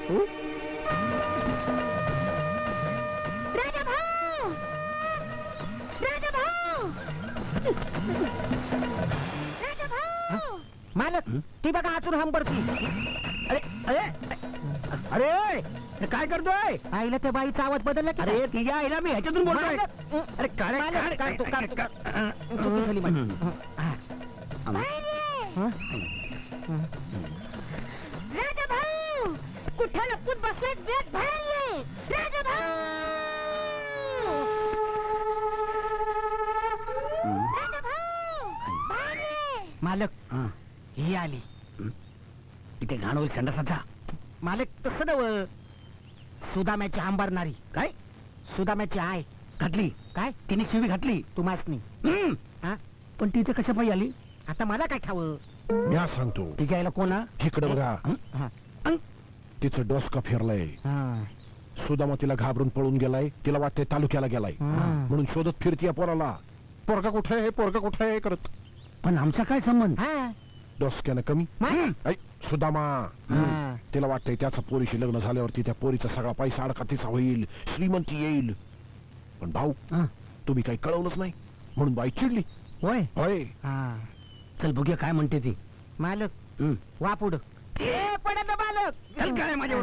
मालक, ती बघा आतून हंबरती. अरे अरे अरे काय करतोय? आईला त्या बाईचा आवाज बदलला की? अरे तिच्या आईला मी ह्याच्यातून बोलतोय. अरे काय मालक, काढतो, काढतो, काढतो. चुकी झाली माझी. राजा भाऊ, कुठं लपून बसलेत? वेग बाहेर ये. राजा भाऊ, राजा भाऊ, बाहेर ये. मालक, ही आली. इथे घाण होईल संडासाचा. मालक तसं नव, सुदाम्याची अंबारणारी. काय? सुदाम्याची आय घातली काय? तिने शिवी घातली. तू मासनी. पण तिथे कशा पायी आली? आता मला काय खावं? या सांगतो. तिच्या आईला कोणा? इकडे बघा. तिचं डोसका फिरलंय. सुदामा तिला घाबरून पळून गेलाय. तिला वाटतंय तालुक्याला गेलाय, म्हणून शोधत फिरती पोराला. पोरगा कुठे आहे, पोरगा कुठे आहे करत. पण आमचा काय संबंध? डोसक्यानं कमी. ऐ, सुदामा तिला वाटतंय त्याचं पोरीशी लग्न झाल्यावरती त्या पोरीचा सगळा पैसा अडका तिचा होईल, श्रीमंती येईल. पण भाऊ, तुम्ही काही कळवलंच नाही म्हणून बाई चिडली. होय होय. चल बघूया काय म्हणते ती. मालक वा पुढं. पडत मालक. चल काय माझ्यावर.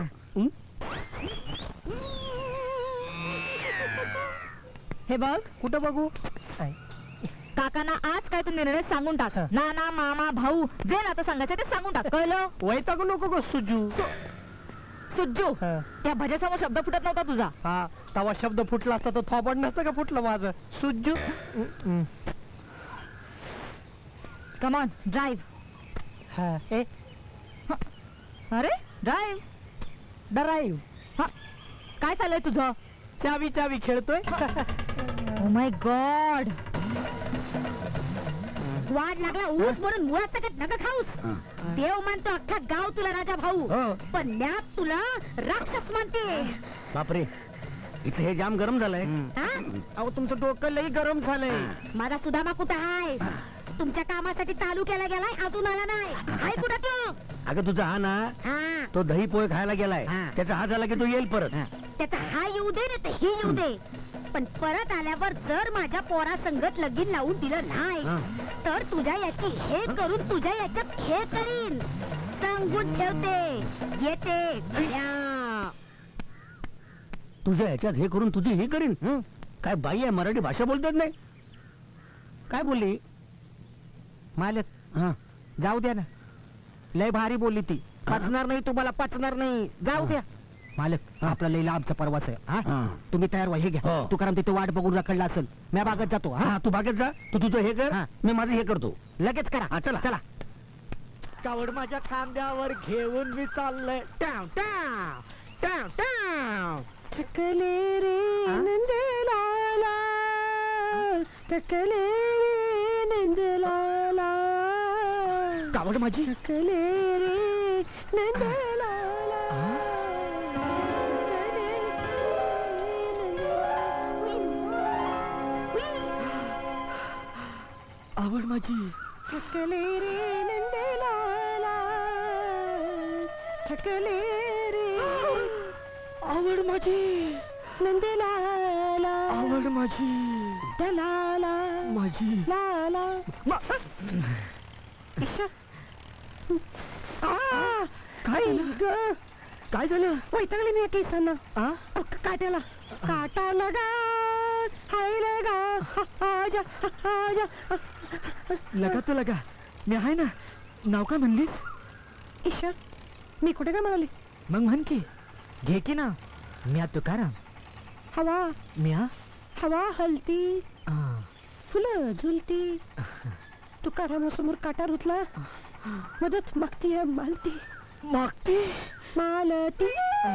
हे बघ, कुठं बघू? काकांना आज काय तू निर्णय सांगून टाक. नाना मामा भाऊ जे नातं सांगायचं ते सांगून टाक. कळलं? वैतागू नको गो सुजू. सुज्जू, त्या भज्यासमोर शब्द फुटत नव्हता तुझा. हा, तवा शब्द फुटला असता तर थोबड नसतं का फुटलं माझं. सुज्जू. Come on, drive. अरे ड्राईव्ह ड्राईव्ह. हा, काय चाललंय तुझं? चावी चावी खेळतोय. Oh my god. वाढ लागला ऊस म्हणून मुळात सकट नका खाऊस. देव मानतो अख्खा गाव तुला राजा भाऊ, पण म्यात तुला राक्षस मानते. बापरे, इथे हे जाम गरम झालंय. अहो तुमचं डोकं लई गरम झालंय. माझा सुदामा कुठं आहे? तुमच्या कामासाठी तालुक्याला गेलाय, अजून आला नाही. हाय कुठं तो? अगं तुझा हा ना, तो दही पोहे खायला गेलाय. त्याचा हा झाला की तो येईल परत. त्याचा हा येऊ दे ना, ते ही येऊ दे. पण परत आल्यावर जर माझ्या पोरा संगत लगीन लावून दिलं नाही तर तुझ्या याची हे करून तुझ्या याच्यात हे करीन. सांगून ठेवते. येते. तुझ्या ह्याच्यात हे करून तुझी हे करीन. काय बाई आहे, मराठी भाषा बोलतात नाही. काय बोलली? मालक जाऊ द्या ना, लय भारी बोलली ती. पचणार नाही तुम्हाला, पचणार नाही. जाऊ द्या. मालक आपला लई लांबचा प्रवास आहे. हा, तुम्ही तयार व्हा. हे घ्या. तुकाराम तिथे वाट बघून रखडला असेल. मी बागेत जातो. हा, तू बागेत जा. तू तुझं हे कर, मी माझं हे करतो. लगेच करा. चला चला. कावड माझ्या खांद्यावर घेऊन मी चाललंय. टाव टाव टाव टाव. टकले रे नंदलाला, टकले रे नंदलाला कावड माझी थकले रे नंदलाला आवड माझी थकले रे नंदलाला थकले रे आवड माझी नंदलाला आवड माझी दलाला माझी लाला काय ग काय झालं वैतागले मी केसांना काट्याला काटा लगा हाय लगा आजा आजा लगा तर लगा मी आहे ना नाव काय म्हणलीस ईश्वर मी कुठे काय म्हणाले मग म्हण की घे की ना मी आ तुकाराम हवा मी आ हवा हलती आ, फुलं झुलती तुकारामासमोर काटा रुतला मदत मागती आहे मालती मागती मालती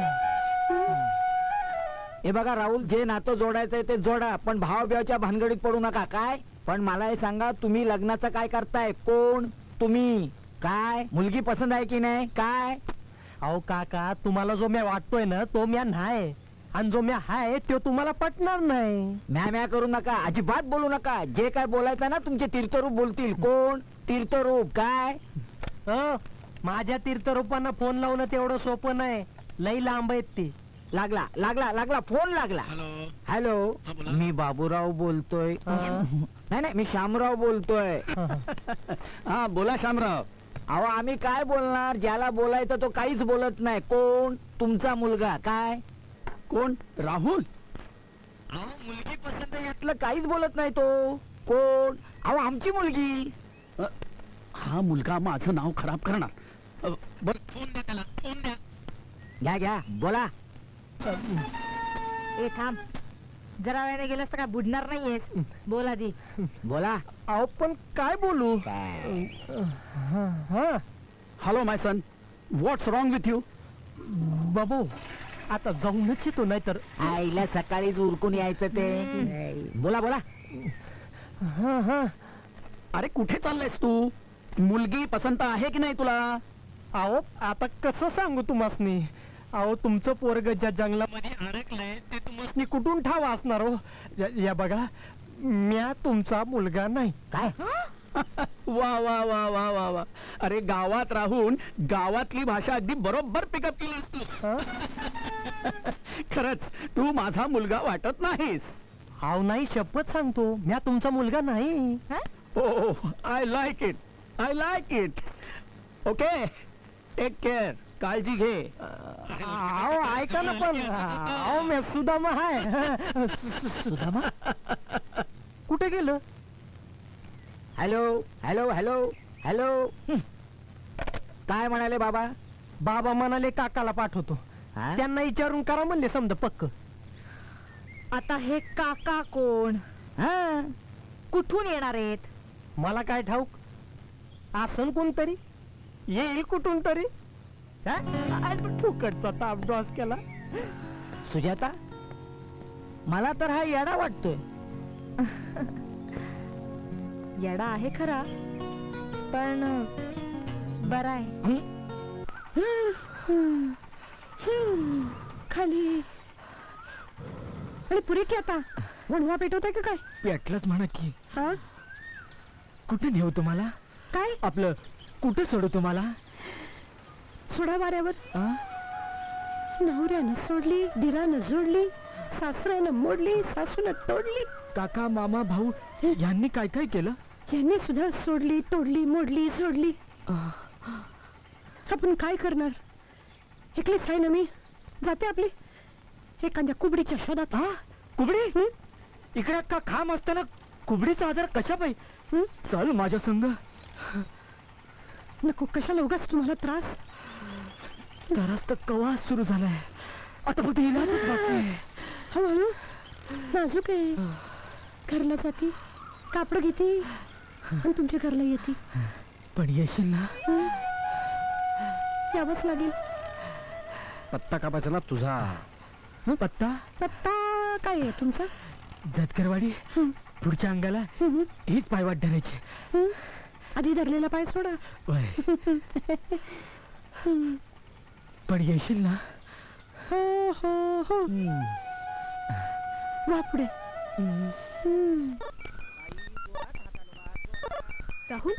हे बघा राहुल, जे नातं जोडायचंय ते जोडा, पण भावाबिवाच्या भानगडीत पडू नका. काय पण मला हे सांगा, तुम्ही लग्नाचं काय करताय? कोण तुम्ही? काय मुलगी पसंत आहे की नाही? काय अहो काका, तुम्हाला जो म्या वाटतोय ना तो म्या नाही, आणि जो म्या हाय तो तुम्हाला पटणार नाही. म्या म्या करू नका, अजिबात बोलू नका. जे काय बोलायचं ना तुमचे तीर्थरूप बोलतील. कोण तीर्थरूप? काय अ माझ्या तीर्थरूपांना फोन लावणं तेवढं सोपं नाही, लई लांब आहेत ती. लागला लागला लागला फोन लागला. हॅलो, मी बाबूराव बोलतोय. नाही नाही, मी शामराव बोलतोय. हा बोला शामराव. अहो आम्ही काय बोलणार, ज्याला बोलायचं तो काहीच बोलत नाही. कोण? तुमचा मुलगा. काय कोण? राहुल. अहो मुलगी पसंत आहे यातलं काहीच बोलत नाही तो. कोण? अहो आमची मुलगी. हा मुलगा माझं नाव खराब करणार. बर फोन द्या त्याला, फोन द्या. घ्या घ्या, बोला. ए थांब, जरा वेळेने गेलास तर काय बुडणार नाहीयेस. बोल आधी. बोला. अहो पण काय बोलू? Hello my son, what's wrong with you? बाबू आता जाऊनच येतो, नाही तर आईला सकाळीच उरकून यायचं ते. बोला बोला. हा हा. अरे कुठे चाललायस तू? मुलगी पसंत आहे की नाही तुला? अहो आता कसं सांगू तुम्हासनी? अहो तुमचं पोरग ज्या जंगलामध्ये अडकलंय ते तुम्हासनी कुठून ठाव असणार हो? या- या बघा, म्या तुमचा मुलगा नाही. काय? वा वा वा वा वा वा. अरे गावात राहून गावातली भाषा अगदी बरोबर पिकअप केलीस तू. खरंच तू माझा मुलगा वाटत नाहीस. अहो नाही, शपथ सांगतो, म्या तुमचा मुलगा नाही. हो, I like it, I like it. Okay, take care, काळजी घे. अहो ऐका ना, पण अहो म्या सुदामा आहे. सुदामा कुठे गेलं? Hello hello hello hello. काय म्हणाले बाबा? बाबा म्हणाले काकाला पाठवतो. हा? त्यांना विचारून करा म्हणले समजा पक्क. आता हे काका कोण? हा, कुठून येणार आहेत? मला काय ठाऊक, आसन कोणतरी येईल कुठून तरी. फुकटचा ताप डॉस केला. सुजाता, मला तर हा येडा वाटतोय. येडा आहे खरा, पण बरा आहे. खाली आणि पुरी की आता वणवा पेटवताय का काय? पेटलंच म्हणा की. हा, कुठे नेऊ तुम्हाला? काय आपलं कुठे सोडू तुम्हाला? सोडा वाऱ्यावर. नवऱ्यानं सोडली, दिरानं जोडली, सासऱ्यानं मोडली, सासूनं तोडली. काका, मामा, भाऊ यांनी काय काय केलं? यांनी सुद्धा सोडली, तोडली, मोडली, जोडली. आपण काय करणार? एकलीच आहे ना मी. जाते आपली एखाद्या कुबडीच्या शोधात. हा, कुबडी? इकडे का खांब असताना कुबडीचा आजार कशा पाहिजे? चल माझ्या संग. नको, कशाला उगाच तुम्हाला त्रास? त्रास तर कवा सुरू झालाय, आता फक्त इलाजच बाकी आहे. हळूहळू, नाजूक आहे. घरला जाती, कापड घेते आणि तुमच्या घरला येते. पण येशील ना? यावंच लागेल. पत्ता कापायचा ना तुझा? पत्ता? पत्ता काय आहे तुमचा? जतकरवाडी. पुढच्या अंगाला हीच पायवाट धरायची. आधी धरलेला पाय सोडा. पण येशील ना? हो हो हो. वा पुढे. राहुल.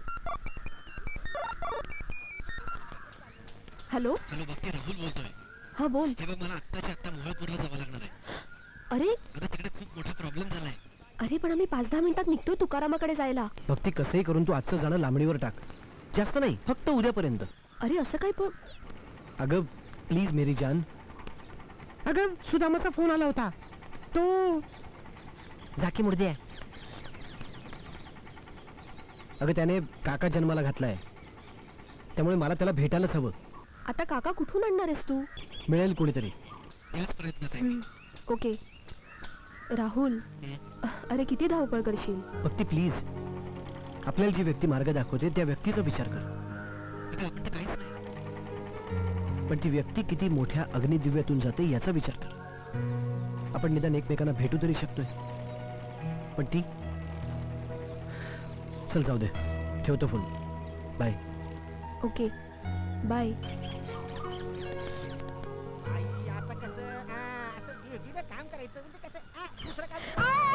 हॅलो. हॅलो भक्ती, राहुल बोलतोय. हा बोल. हे बघ, मला आत्ताच्या आत्ता मोहळपूरला जावं लागणार आहे. अरे आता तिकडे खूप मोठा प्रॉब्लेम झालाय. अरे पण आम्ही पाच दहा मिनिटात निघतो तुकारामाकडे जायला. भक्ती, कसंही करून तू आजचं जाणं लांबणीवर टाक. जास्त नाही, फक्त उद्यापर्यंत. अरे असं काय पण. अगं प्लीज मेरी जान. अगं सुदामाचा फोन आला होता. तो झाकी मुर्दे आहे. अगं त्याने काका जन्माला घातलाय, त्यामुळे मला त्याला भेटायलाच हवं. आता काका कुठून आणणार आहेस तू? मिळेल कोणीतरी. त्याच प्रयत्नात आहे. ओके राहुल. अरे किती धावपळ करशील. भक्ती प्लीज, आपल्याला जी व्यक्ती मार्ग दाखवते त्या व्यक्तीचा विचार कर. काहीच नाही, पण ती व्यक्ती किती मोठ्या अग्निदिव्यातून जाते याचा विचार कर. आपण निदान एकमेकांना भेटू तरी शकतोय, पण ती. चल जाऊ दे, ठेवतो फोन. बाय. Okay bye. आता कसं असं भेटीनं काम करायचं म्हणजे कसं दुसरं काय.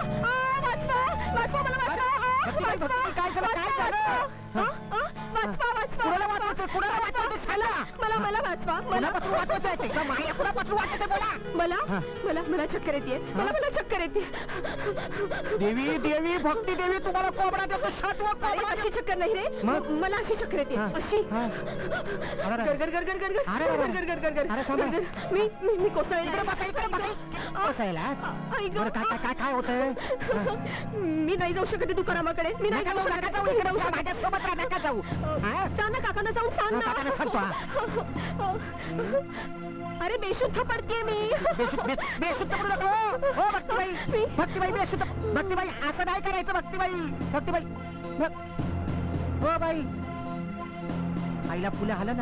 काय झालं काय झालं? वाचवा वाचवा. कुणाला वाचवायचं कुणाला वाचवायचं साला? मला मला वाचवा. मला पत्र वाचवायचं आहे का माया कुणा पत्र वाचायचं बोला. मला मला मला चक्कर येते. मला मला चक्कर येते. देवी देवी भक्ती देवी तुम्हाला कोबडा देतो. सातवा कोबडा. अशी चक्कर नाही रे. मला अशी चक्कर येते. अशी गरगर गरगर गरगर गरगर गरगर गरगर. मी मी मी कोसळले. कोसळला? बरं काय काय काय काय होतंय? मी नाही जाऊ शकत तुकारामाकडे. मी नाही जाऊ नका जाऊ इकडे उभा माझ्यासोबत राहा. नका जाऊ. सांग ना काकांना जाऊन सांग ना. काकांना सांगतो. अरे बेशुद्ध पडते मी. बेशुद्ध पडू नको. हो भक्तीबाई भक्तीबाई बेशुद्ध. भक्तीबाई असं नाही करायचं. भक्तीबाई भक्तीबाई हो बाई. आईला फुलं आलं ना.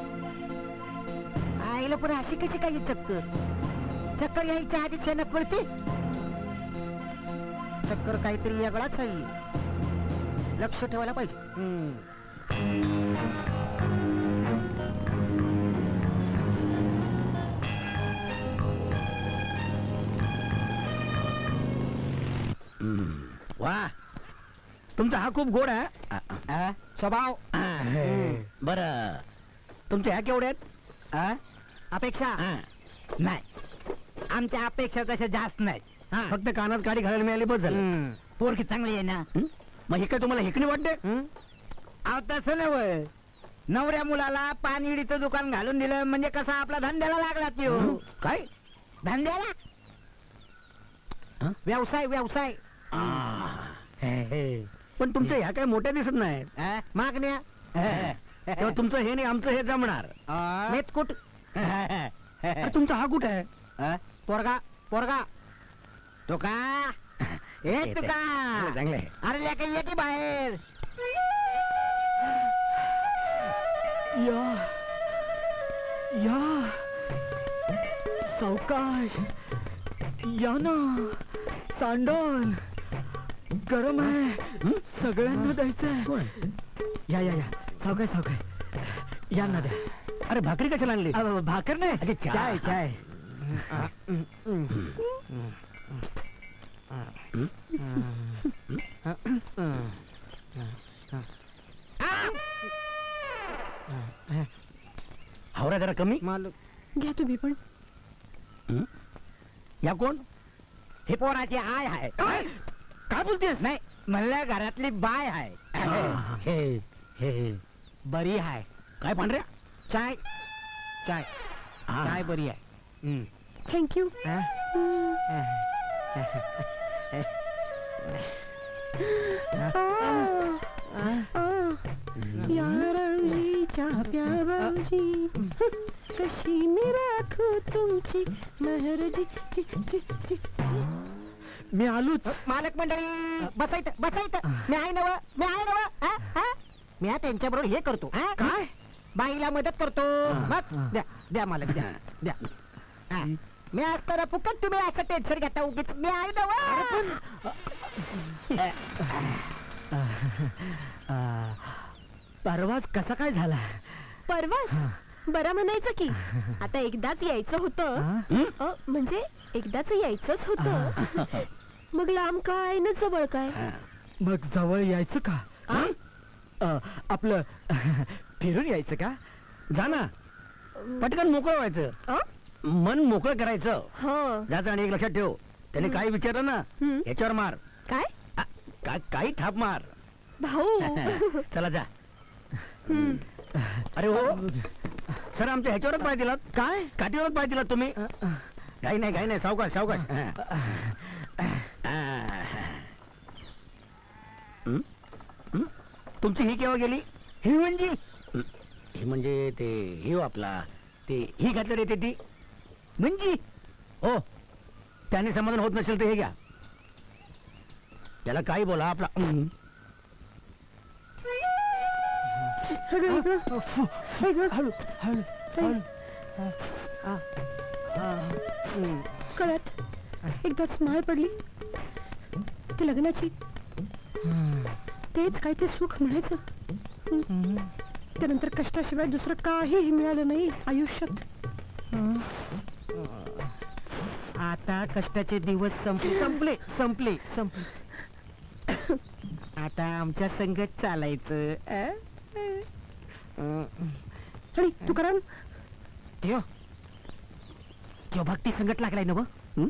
आईला पुन्हा अशी कशी काही चक्कर. चक्कर यायच्या आधीच यांना कळते. चक्कर काहीतरी वेगळाच आहे. लक्ष ठेवायला पाहिजे. वा, तुमचा हा खूप गोड आहे स्वभाव. बर, तुमच्या ह्या केवढ्या आहेत? अपेक्षा नाही. आमच्या अपेक्षा तशा जास्त नाहीत. फक्त कानात काडी घालायला मिळाली बस झालं. पोरकी चांगली आहे ना. मग हे काय तुम्हाला हेकणी वाटते? अहो तसं नव्हे. नवऱ्या मुलाला पानविडीचं दुकान घालून दिलं म्हणजे कसा आपला धंद्याला लागला तो. काय धंद्याला? व्यवसाय व्यवसाय. पण तुमच्या ह्या काय मोठ्या दिसत नाही. मागण्या. तेव्हा तुमचं हे नाही आमचं हे जमणार. मेतकुट. तुमचा हा कुठे आहे? पोरगा पोरगा. तो का हे तुका चांगले. अरे लेका ये की बाहेर. या या सावकाश या ना. सांडण गरम आहे. सगळ्यांना द्यायचंय. या या या सावकाश सावकाश या ना द्या. अरे भाकरी कशाला आणली? भाकर नाही, चाय चाय. हावरा जरा कमी. घ्या तुम्ही पण. या कोण? हे पोराची आय आहे. काय बोलतेस? नाही म्हणलं घरातली बाय आहे. हे हे बरी आहे. काय पांढऱ्या? चाय चाय चाय बरी आहे. थँक्यू. यारांजीच्या प्यारांजी कशी मी राखू तुमची मेहरजी. मी आलोच. मालक मंडळी बसायचं बसायचं. मी आहे नव मी आहे नव. मी त्यांच्या बरोबर हे करतो. काय? बाईला मदत करतो. मग द्या द्या मालक द्या द्या. मी असताना फुकट तुम्ही असं टेन्शन घेता उगीच. मी आहे नव. परवाच कसा काय झाला? परवाच बरा म्हणायचं की आता एकदाच यायचं होतं अ, म्हणजे एकदाच यायचंच होतं मग लांब काय न जवळ काय मग जवळ यायचं का? अ, आपलं फिरून यायचं का? जा ना, पटकन मोकळं व्हायचं, मन मोकळं करायचं. जायचं आणि एक लक्षात ठेव, त्याने काही विचारलं ना याच्यावर मार. काय काय काही थाप मार भाऊ. चला जा. अरे हो सर, आमच्या ह्याच्यावरच पाय दिलात. काय काठीवरच पाय दिलात तुम्ही? काही नाही काही नाही, सावकाश सावकाश. हं? हं? तुमची ही केव्हा गेली? ही म्हणजे ही म्हणजे ते ही हो आपला ते ही घातलं रे ती म्हणजे हो, त्याने समाधान होत नसेल तर हे घ्या. त्याला काही बोला आपला. कळत एकदाच माळ पडली ती लग्नाची, तेच काय ते सुख म्हणायचं. त्यानंतर कष्टाशिवाय दुसरं काहीही मिळालं नाही आयुष्यात. आता कष्टाचे दिवस संपले संपले संपले संपले. आता आमच्या संगत चालायचं. अरे तुकाराम, ठेव ठेव भक्ती संगत लागलाय ना बघ.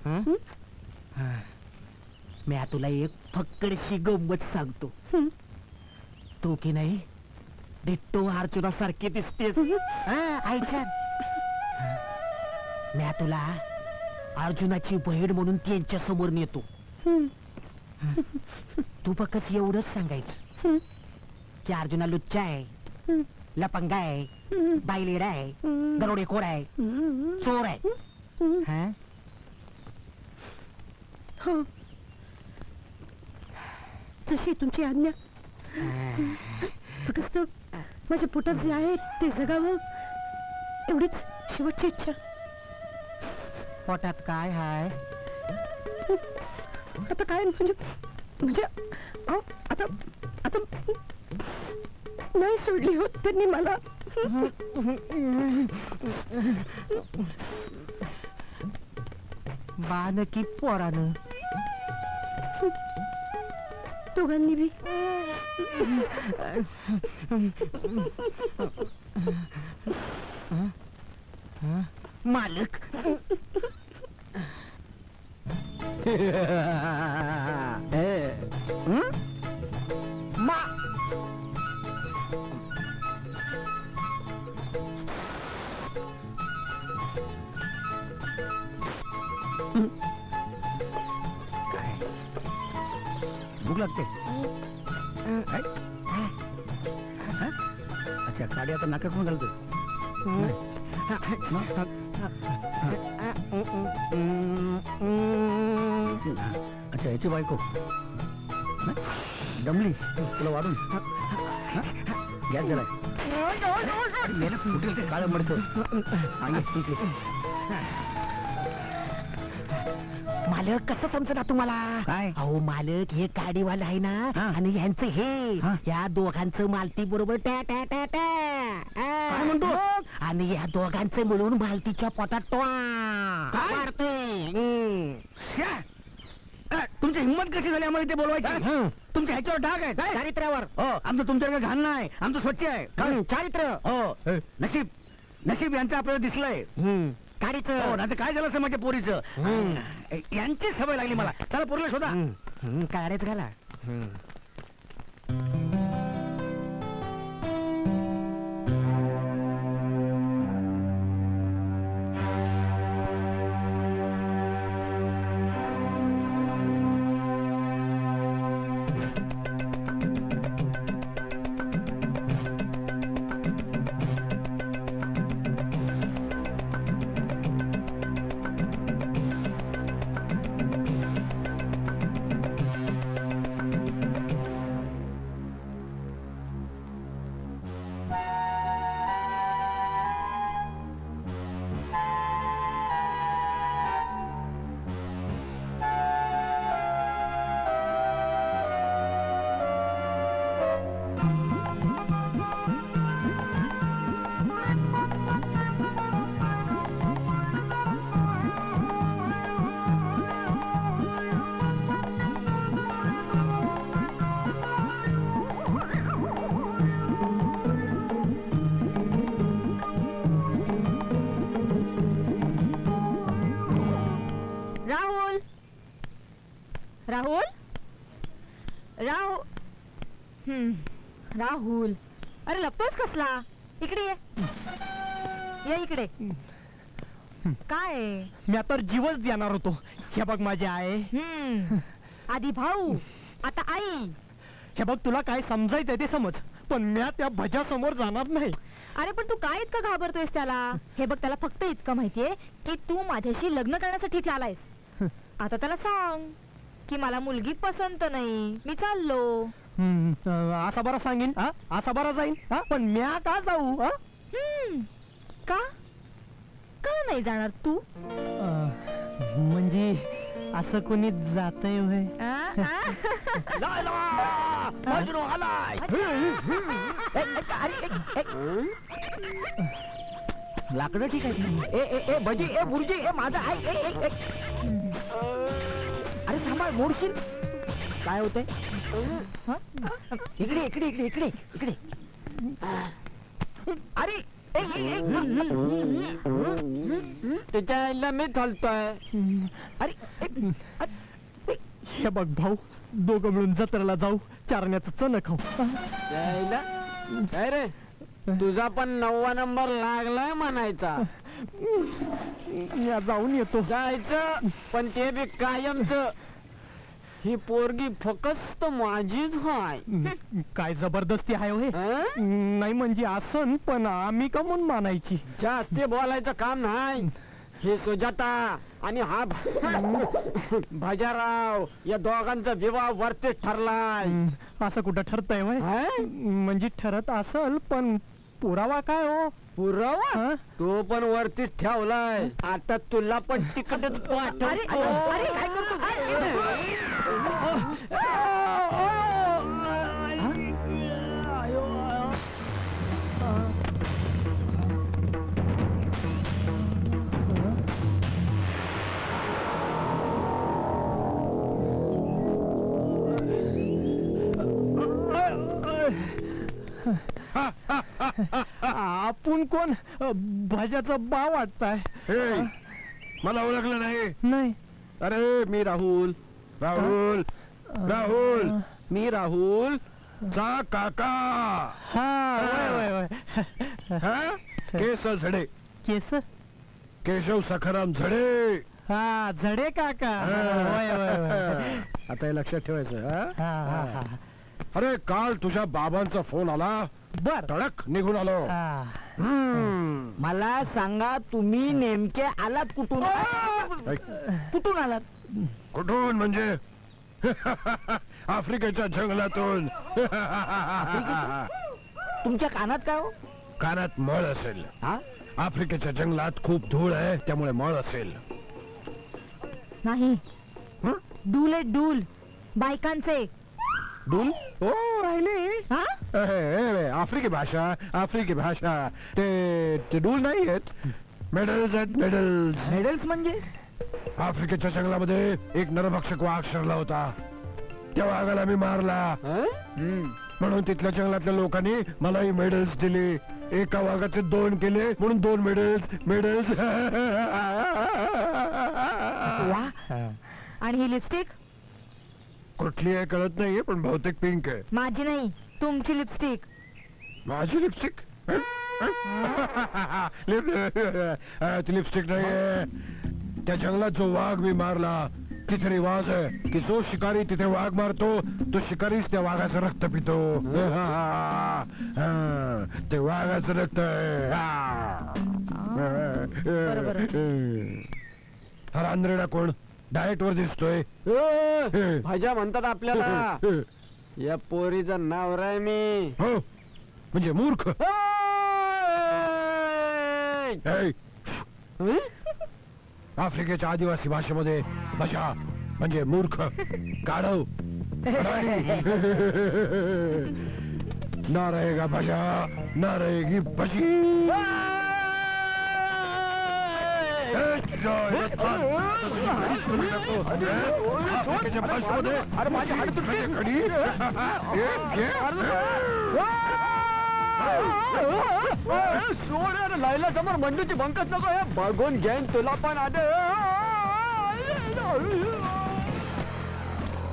मी तुला एक फक्कडशी गंमत सांगतो. तू की नाही डिट्टो अर्जुना सारखी दिसतेस. ऐका, मी तुला अर्जुनाची बहीण म्हणून त्यांच्या समोर नेतो. तू फक्त एवढंच सांगायचं की अर्जुना लुच्चा आहे, लपंगा आहे, बायलेडा आहे, दरोडेखोर आहे, चोर आहे. जशी तुमची आज्ञा. फक्त माझ्या पोटात जे आहे ते जगावं एवढीच शेवटची इच्छा. पोटात काय हाय? आता काय म्हणजे म्हणजे अहो, आता आता नाही सोडली होत त्यांनी मला. बाण की पोरानं दोघांनी बी. मालक मा भूक लागते. अच्छा, काडी आता नाकात पण घालतो. अच्छा, याची बायको दमली तुला वाढून गॅस झालाय. मेला फुटेल ते काळं मडतं. ठीक आहे. मालक कसं समजणार तुम्हाला? काय? अहो मालक हे गाडीवाले आहे ना, आणि यांचं हे या दोघांचं मालती बरोबर टॅ टॅ टॅ टॅ. काय म्हणतो? आणि या दोघांचं मिळून मालतीच्या पोटात टोळा मारते. तुमची हिंमत कशी झाली आम्हाला इथे बोलवायची? तुमच्या ह्याच्यावर डाग आहे काय? चारित्र्यावर. हो, आमचं तुमच्याकडे घाण नाही, आमचं स्वच्छ आहे. चारित्र्य. हो, नशीब नशीब यांचं आपल्याला दिसलंय. गाडीचं. हो, नाही काय झालं असं माझ्या पोरीचं. यांची सवय लागली मला. चला पोरीला शोधा. काढायच घाला. राहुल राहुल हम्म, राहुल अरे लपतोस कसला? इकडे ये ये इकडे. काय आहे? मी आता जीवच देणार होतो. हे बघ माझी आहे. हम्म, आधी भाऊ आता आई. हे बघ तुला काय समजायचंय ते समज, पण मी त्या भजा समोर जाणार नाही. अरे पण तू काय इतकं घाबरतोयस त्याला? हे बघ त्याला फक्त इतकं माहितीये की तू माझ्याशी लग्न करण्यासाठी आलायस. आता त्याला सांग की मला मुलगी पसंत नाही, मी चाललो. हम्म, अं, असा बरा सांगेन हा? असा बरा जाईन हा? पण म्या का जाऊ हा? हम्म, का का नाही जाणार तू? अं, म्हणजे असं कोणी जातय होय? लाकडं ठीक आहे. ए ए ए भजी ए बुर्जी ए माझा आई ए ए ए. अरे सांभाळ मोडशील. काय होतंय? इकडे इकडे इकडे इकडे इकडे. अरे त्याच्या आईला मी चालतोय. अरे हे बघ भाऊ, दोघं मिळून जत्रेला जाऊ, चारण्याचं चण खाऊ. यायला काय रे, तुझा पण नववा नंबर लागलाय म्हणायचा. या जाऊन येतो. जायचं पण ते बी कायमच. ही पोरगी फकस्त माझीच हाय. काय जबरदस्ती आहे होय? नाही म्हणजे आसन, पण आम्ही का म्हणून मानायची? जास्त बोलायचं काम नाही. हे सुजाता आणि हा भजाराव या दोघांचा विवाह वरती ठरलाय. असं कुठं ठरतंय होय? म्हणजे ठरत असल, पण पुरावा काय हो? पुरावा तो पण वरतीच ठेवलाय. आता तुला पण तिकडच पाठव. आपण कोण? भाज्याचा बा वाटताय. मला ओळखलं नाही? नाही. अरे मी राहुल. राहुल राहुल मी राहुल चा काका. हा वय वय वय. हा केस झडे. केस केशव सखाराम झडे. हा झडे काका. वय वय वय. आता हे लक्षात ठेवायचं. हा हा हा. अरे काल तुझ्या बाबांचा फोन आला. बर तडक निघून आलो. मला सांगा तुम्ही नेमके आलात कुठून? कुठून आलात? कुठून म्हणजे आफ्रिकेच्या जंगलातून. तुमच्या कानात काय हो? कानात मळ असेल. आफ्रिकेच्या जंगलात खूप धूळ आहे, त्यामुळे मळ असेल. नाही, डूल आहे डूल, बायकांचे. डूल? ओ राहिले. आफ्रिकी भाषा, आफ्रिकी भाषा. ते ते डूल नाही आहेत, मेडल्स आहेत. मेडल्स. मेडल्स म्हणजे? आफ्रिकेच्या जंगलामध्ये एक नरभक्षक वाघ शिरला होता. त्या वाघाला मी मारला, म्हणून तिथल्या जंगलातल्या लोकांनी मलाही मेडल्स दिले. एका वाघाचे दोन केले म्हणून दोन मेडल्स. मेडल्स. आणि ही लिपस्टिक कुठली आहे कळत नाहीये, पण बहुतेक पिंक आहे. माझी नाही, तुमची लिपस्टिक. माझी लिपस्टिक? ती लिपस्टिक नाहीये. त्या जंगलात जो वाघ मी मारला तिथे रिवाज आहे की जो शिकारी तिथे वाघ मारतो तो शिकारीच त्या वाघाचं रक्त पितो. ते वाघाचं रक्त आहे. हा रांद्रेडा कोण? डाएट वर दिसतोय. भाज्या म्हणतात आपल्याला. या पोरीचं नाव राय मी. हो म्हणजे मूर्ख. आफ्रिकेच्या आदिवासी भाषेमध्ये भाषा म्हणजे मूर्ख, गाढव. ना रहेगा भाषा, ना रहेगी भजी. अरे माझी हाड सोड. लायला समोर मंडूची बंकच नको. बघून घेईन तुला पण. आधे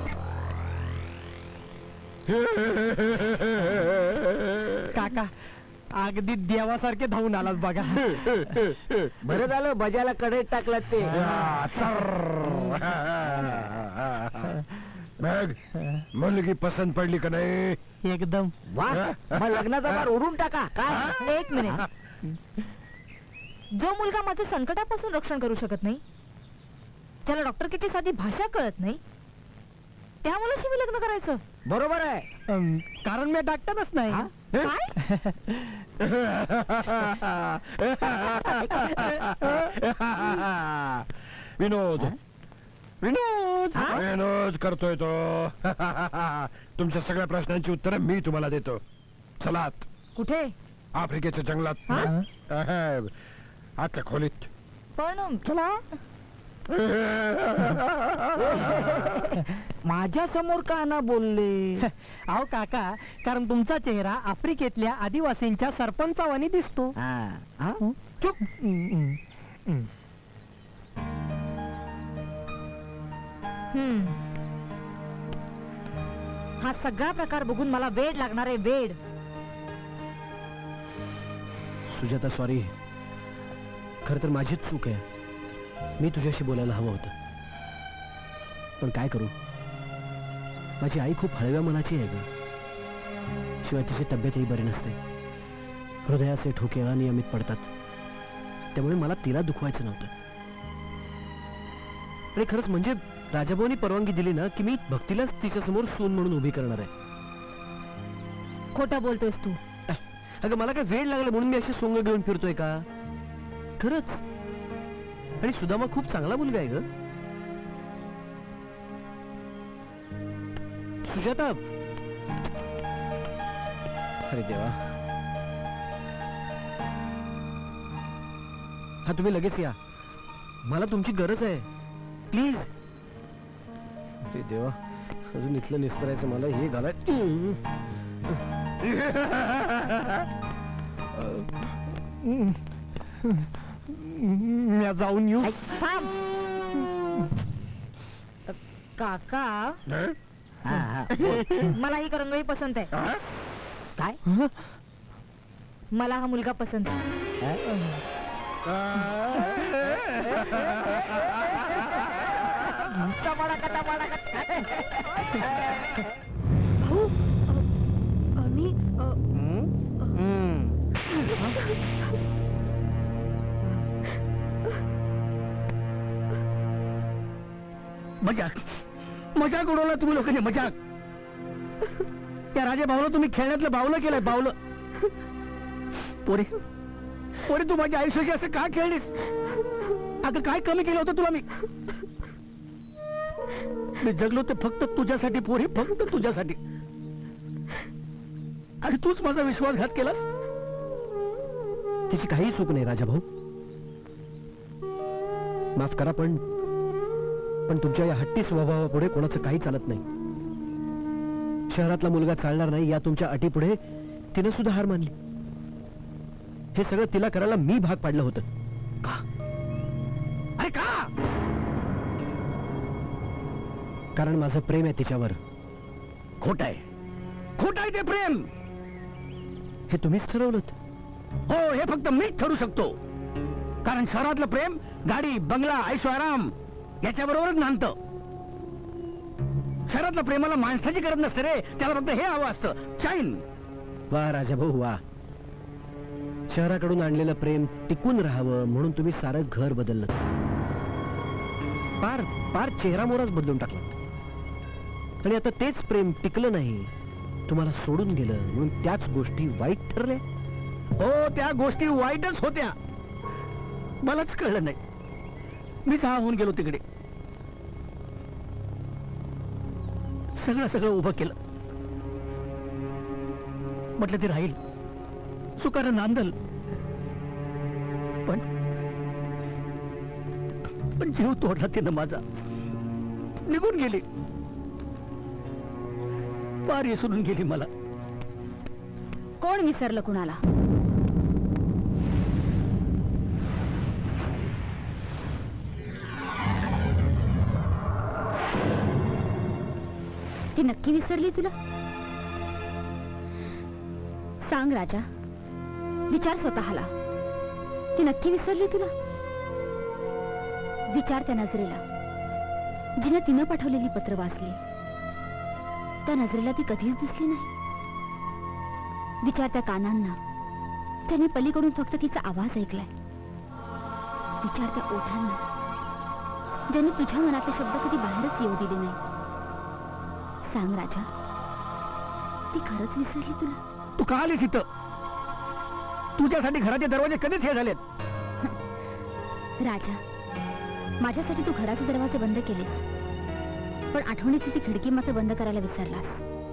काका अगदी देवासारखे धावून आलात बघा. बरं झालं बजाला कडेत टाकलात ते. मग मुलगी पसंत पडली का नाही? एकदम. वा मग लग्नाचा बार उडून टाका. काय एक मिनिट. जो मुलगा माझं संकटापासून रक्षण करू शकत नाही, ज्याला डॉक्टर किती साधी भाषा कळत नाही, त्या मुलाशी मी लग्न करायचं? बरोबर आहे. कारण मी डॉक्टरच नाही. विनोद विनोद विनोद करतोय तो. तुमच्या सगळ्या प्रश्नांची उत्तरं मी तुम्हाला देतो. चलात. कुठे? आफ्रिकेच्या जंगलात. आतल्या खोलीत. पण चला. माझ्या समोर का ना बोलले? अहो काका, कारण तुमचा चेहरा आफ्रिकेतल्या आदिवासींच्या सरपंचावानी दिसतो. चुप. हम्म. हा सगळा प्रकार बघून मला वेड लागणार आहे. वेड. सुजाता सॉरी, खर तर माझीच चूक आहे. मी तुझ्याशी बोलायला हवं होतं, पण काय करू, माझी आई खूप हळव्या मनाची आहे ग. शिवाय तिची तब्येतही बरी नसते. हृदयाचे ठोके अनियमित पडतात. त्यामुळे मला तिला दुखवायचं नव्हतं. आणि खरंच म्हणजे राजाभाऊनी परवानगी दिली ना की मी भक्तीलाच तिच्या समोर सून म्हणून उभी करणार आहे. खोटं बोलतोयस तू. अगं मला काय वेळ लागला म्हणून मी अशी सोंग घेऊन फिरतोय का? खरंच. आणि सुदामा खूप चांगला मुलगा आहे ग. सुजाता. अरे देवा. हा तुम्ही लगेच या, मला तुमची गरज आहे. प्लीज. अरे देवा, अजून इथलं निस्तरायचं मला हे घालाय. मी जाऊन येऊ. काका, मला ही करंगळी पसंत आहे. काय? मला हा मुलगा पसंत आहे. भाऊ, आम्ही मजाक मजाक उडवला तुम्ही लोकांनी. मजाक. त्या राजा भाऊला तुम्ही खेळण्यातलं बावलं केलंय. बावलं. पोरे पोरे तू माझ्या आयुष्याशी असं का खेळलीस? आता काय कमी केलं होतं तुला? मी मी जगलो ते फक्त तुझ्यासाठी पोरे, फक्त तुझ्यासाठी. आणि तूच माझा विश्वासघात केलास. तिची काही चूक नाही राजा भाऊ. माफ करा, पण पण तुमच्या या हट्टी स्वभावापुढे कोणाचं काही चालत नाही. शहरातला मुलगा चालणार नाही या तुमच्या अटीपुढे तिने सुद्धा हार मानली. हे सगळं तिला करायला मी भाग पाडलं होतं. का? अरे का? कारण माझं प्रेम आहे तिच्यावर. खोट आहे. खोट आहे ते प्रेम. हे तुम्हीच ठरवलं. हो, हे फक्त मीच ठरू शकतो. कारण शहरातलं प्रेम गाडी, बंगला, ऐशोआराम याच्याबरोबरच नांदतं. शहरातल्या प्रेमाला माणसाची गरज नसते रे. त्याला फक्त हे हवं असतं, चाईन. वा राजा भाऊ वा. शहराकडून आणलेलं प्रेम टिकून राहावं म्हणून तुम्ही सारं घर बदललं. पार पार चेहरा मोराच बदलून टाकला. आणि आता तेच प्रेम टिकलं नाही, तुम्हाला सोडून गेलं म्हणून त्याच गोष्टी वाईट ठरल्या. हो, त्या गोष्टी वाईटच होत्या. मलाच कळलं नाही. मी सहा होऊन गेलो तिकडे. सगळं सगळं उभं केलं. म्हटलं ते राहील, सुखानं नांदल. पण पण जीव तोडला तिनं माझा. निघून गेली. पार विसरून गेली मला. कोण विसरलं कुणाला? ती नक्की विसरली तुला? सांग राजा, विचार स्वतःला, ती नक्की विसरली तुला? विचार त्या नजरेला, जिने तिनं पाठवलेली पत्र वाचली, त्या नजरेला ती कधीच दिसली नाही. विचार त्या कानांना, त्याने पलीकडून फक्त तिचा आवाज ऐकलाय. विचार त्या ओठांना, ज्यांनी तुझ्या मनातले शब्द कधी बाहेरच येऊ दिले नाही. सांग राजा, ती खरंच विसरली तुला? तू का आलीस इथं? तुझ्यासाठी घराचे दरवाजे कधीच हे झालेत? राजा, माझ्यासाठी तू घराचे दरवाजे बंद केलेस, पण आठवणीची ती खिडकी मात्र बंद करायला विसरलास.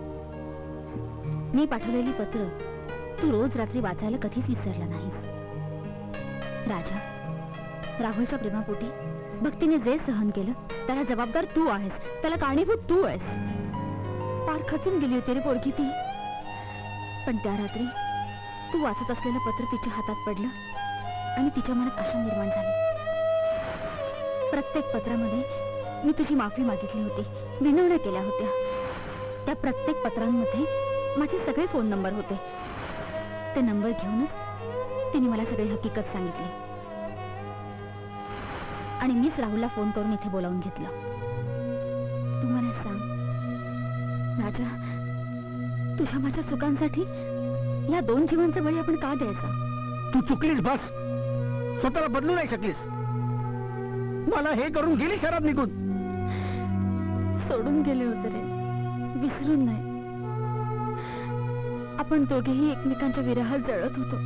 मी पाठवलेली पत्र तू रोज रात्री वाचायला कधीच विसरला नाहीस. राजा, राहुलच्या प्रेमापोटी भक्तीने जे सहन केलं त्याला जबाबदार तू आहेस, त्याला कारणीभूत तू आहेस. पार खचून गेली होती रे पोरगी ती. पण त्या रात्री तू वाचत असलेलं पत्र तिच्या हातात पडलं आणि तिच्या मनात आशा निर्माण झाली. प्रत्येक पत्रामध्ये मी तुझी माफी मागितली होती, विनवण्या केल्या होत्या. त्या प्रत्येक पत्रांमध्ये माझे सगळे फोन नंबर होते. ते नंबर घेऊनच तिने मला सगळी हकीकत सांगितली आणि मीच राहुलला फोन करून इथे बोलावून घेतलं. तू मला सांग राजा, तुझ्या माझ्या चुकांसाठी या दोन जीवांचा बळी आपण का द्यायचा? तू चुकलीस बस, स्वतःला बदलू नाही शकलीस. मला हे करून गेली शहरात निघून. सोडून गेले होते रे, विसरून नाही. आपण दोघेही एकमेकांच्या विरहात जळत होतो.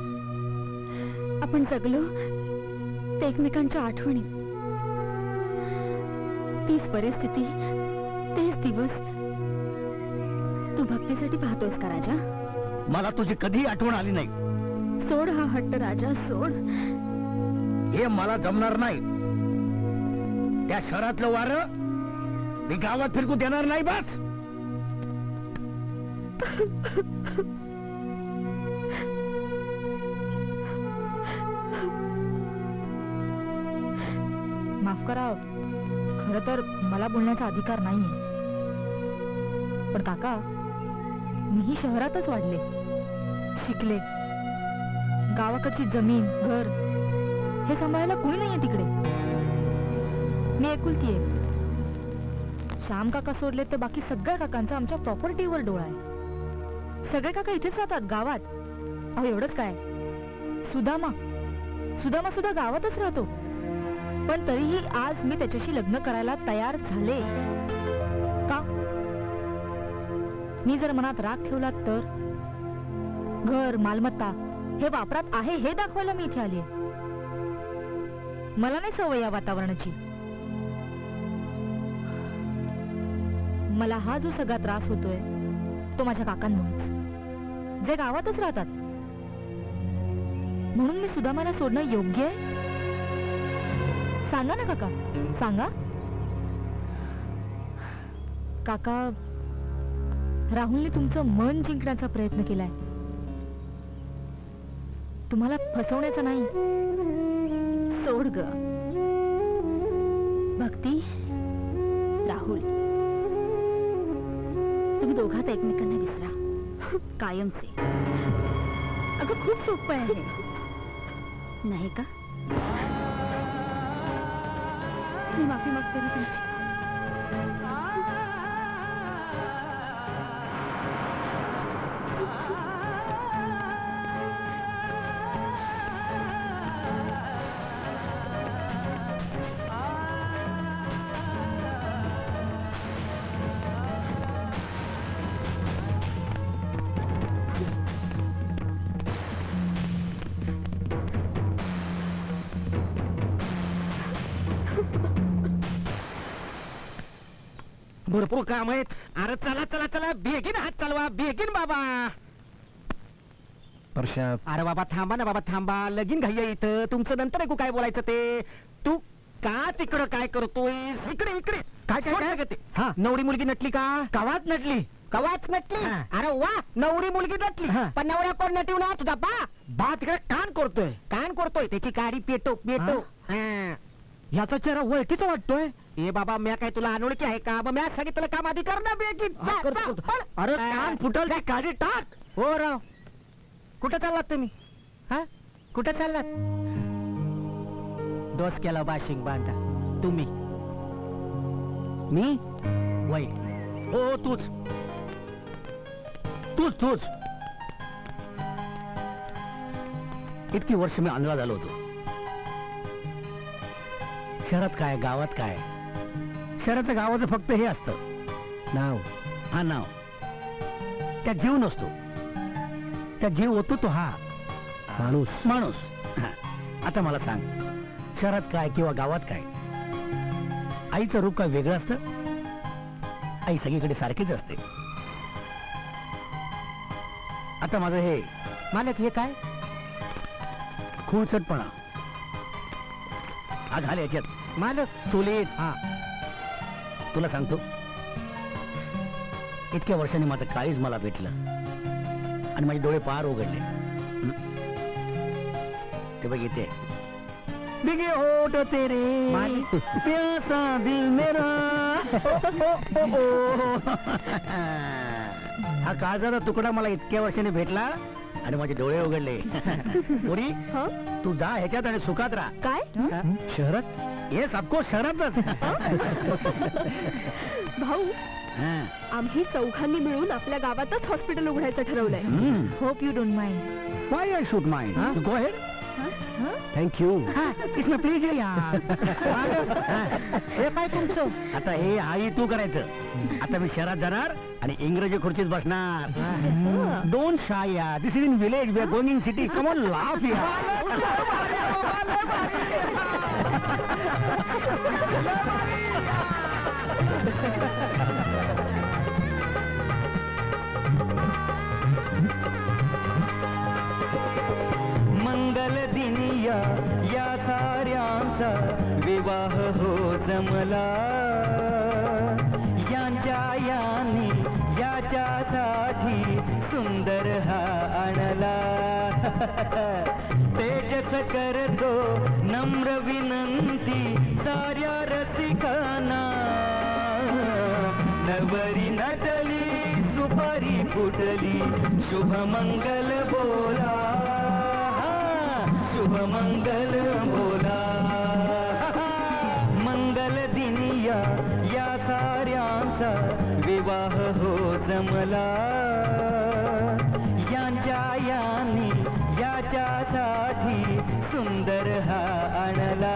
आपण जगलो ते एकमेकांच्या आठवणी. तीच परिस्थिती, तेच दिवस तू भक्तीसाठी पाहतोयस का राजा? मला तुझी कधी आठवण आली नाही. सोड हा हट्ट राजा, सोड. हे मला जमणार नाही. त्या शहरातलं वारं मी गावात फिरकू देणार नाही. बस माफ करा, खरं तर मला बोलण्याचा अधिकार नाहीये. पण काका, मीही शहरातच वाढले, शिकले. गावाकडची जमीन, घर हे सांभाळायला कुणी नाहीये तिकडे. मी एकुलती आहे. श्याम काका सोडले तर बाकी सगळ्या काकांचा आमच्या प्रॉपर्टीवर डोळा आहे. सगळे काका इथेच राहतात गावात. अहो एवढंच काय, सुदामा सुदामा सुद्धा गावातच राहतो. पण तरीही आज मी त्याच्याशी लग्न करायला तयार झाले. का? मी जर मनात राग ठेवला तर? घर, मालमत्ता हे वापरात आहे हे दाखवायला मी इथे आलीये. मला नाही सवय या वातावरणाची. मला हा जो सगळा त्रास होतोय तो माझ्या काकांमुळेच, जे गावातच राहतात. म्हणून मी सुदामाला सोडणं योग्य आहे? सांगा ना काका, सांगा. काका, राहुलने तुमचं मन जिंकण्याचा प्रयत्न केलाय, तुम्हाला फसवण्याचा नाही. सोड ग भक्ती, राहुल, तुम्ही दोघात एकमेकांना विसरा कायमचे. अगं खूप सोपं आहे नाही का? मी माफी मागते ना तुमची. भरपूर काम आहेत. अरे चला चला चला, बेगीन हात चालवा, बेगीन बाबा. अरे बाबा थांबा ना बाबा, थांबा. लगीन घाई आहे इथं. तुमचं नंतर ऐकू काय बोलायचं ते. तू का तिकडं काय करतोय? इकडे इकडे काय काय काय ते? हा, नवरी मुलगी नटली का? कवाच नटली, कवाच नटली. अरे वा, नवरी मुलगी नटली. पण नवऱ्या कोण नटवणार? तुझा बा. बा तिकडे कान करतोय, कान करतोय. त्याची काडी पेटो पेटो. याचा चेहरा ओळखीचा वाटतोय. ए बाबा, म्या काय तुला अनोळखी आहे का? मग म्या सांगितलं काम आधी कर ना बेगीन. अरे कान फुटल, काढी टाक. हो राव, कुठं चाललात तुम्ही हा कुठं चाललात डोसक्याला बाशिंग बांधा तुम्ही मी वय हो तूच तूच तूच इतकी वर्ष मी आंधळा झालो होतो. शहरात काय गावात काय शहराचं गावाचं फक्त हे असतं नाव. हा नाव त्यात जीव नसतो. त्यात जीव होतो तो हा माणूस माणूस हा. आता मला सांग शहरात काय किंवा गावात काय आईचं रूप काय वेगळं असतं. आई सगळीकडे सारखीच असते. आता माझं हे मालक हे काय खूळचटपणा हा घाल याच्यात मालक चुलीत. हा तुला सांगतो इतक्या वर्षांनी माझं काळीज मला भेटलं आणि माझे डोळे पार उघडले. हं? ते बघ येते बिगे होठ तेरे प्यासा दिल मेरा ओ, ओ, ओ, ओ. हा काळजाचा तुकडा मला इतक्या वर्षांनी भेटला आणि माझे डोळे उघडले. पोरी तू जा ह्याच्यात आणि सुखात राहा. काय शहरात येस ऑफकोर्स शहरातच. भाऊ आम्ही चौघांनी मिळून आपल्या गावातच हॉस्पिटल उघडायचं ठरवलंय. Hope you don't mind. Why I should mind. Go ahead. Thank you. इसमें प्लीज यार. हे काय तुमचं आता हे आई तू करायचं. आता मी शहरात जाणार आणि इंग्रजी खुर्चीत बसणार. डोंट शाय या. This is in village we are going in city. Come on laugh या. मंगल दिनिया या साऱ्यांचा विवाह हो जमला. यांच्या यानी याच्यासाठी सुंदर हा आणला. तेजस करतो नम्र विनंती साऱ्या रसिकांना. नवरी नटली सुपारी फुटली शुभ मंगल बोला. शुभ मंगल बोला. मंगल दिनिया या साऱ्यांचा विवाह हो जमला. यांच्या यानी याच्यासाठी सुंदर हा आणला.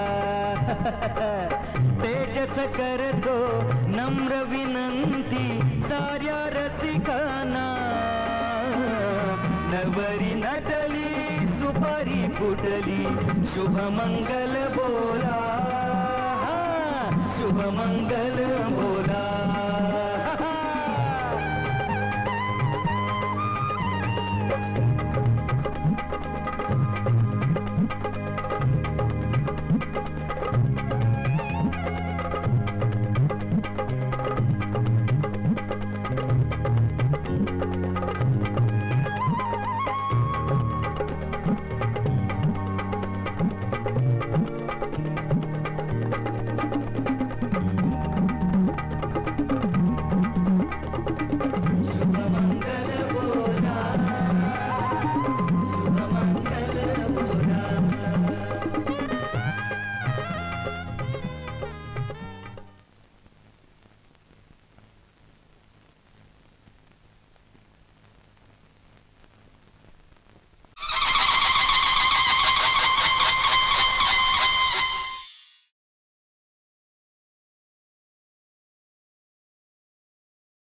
तेजस करतो नम्र विनंती साऱ्या रसिकांना. नवरी नटली सुपारी फुटली शुभ मंगल बोला. शुभ मंगल बोला.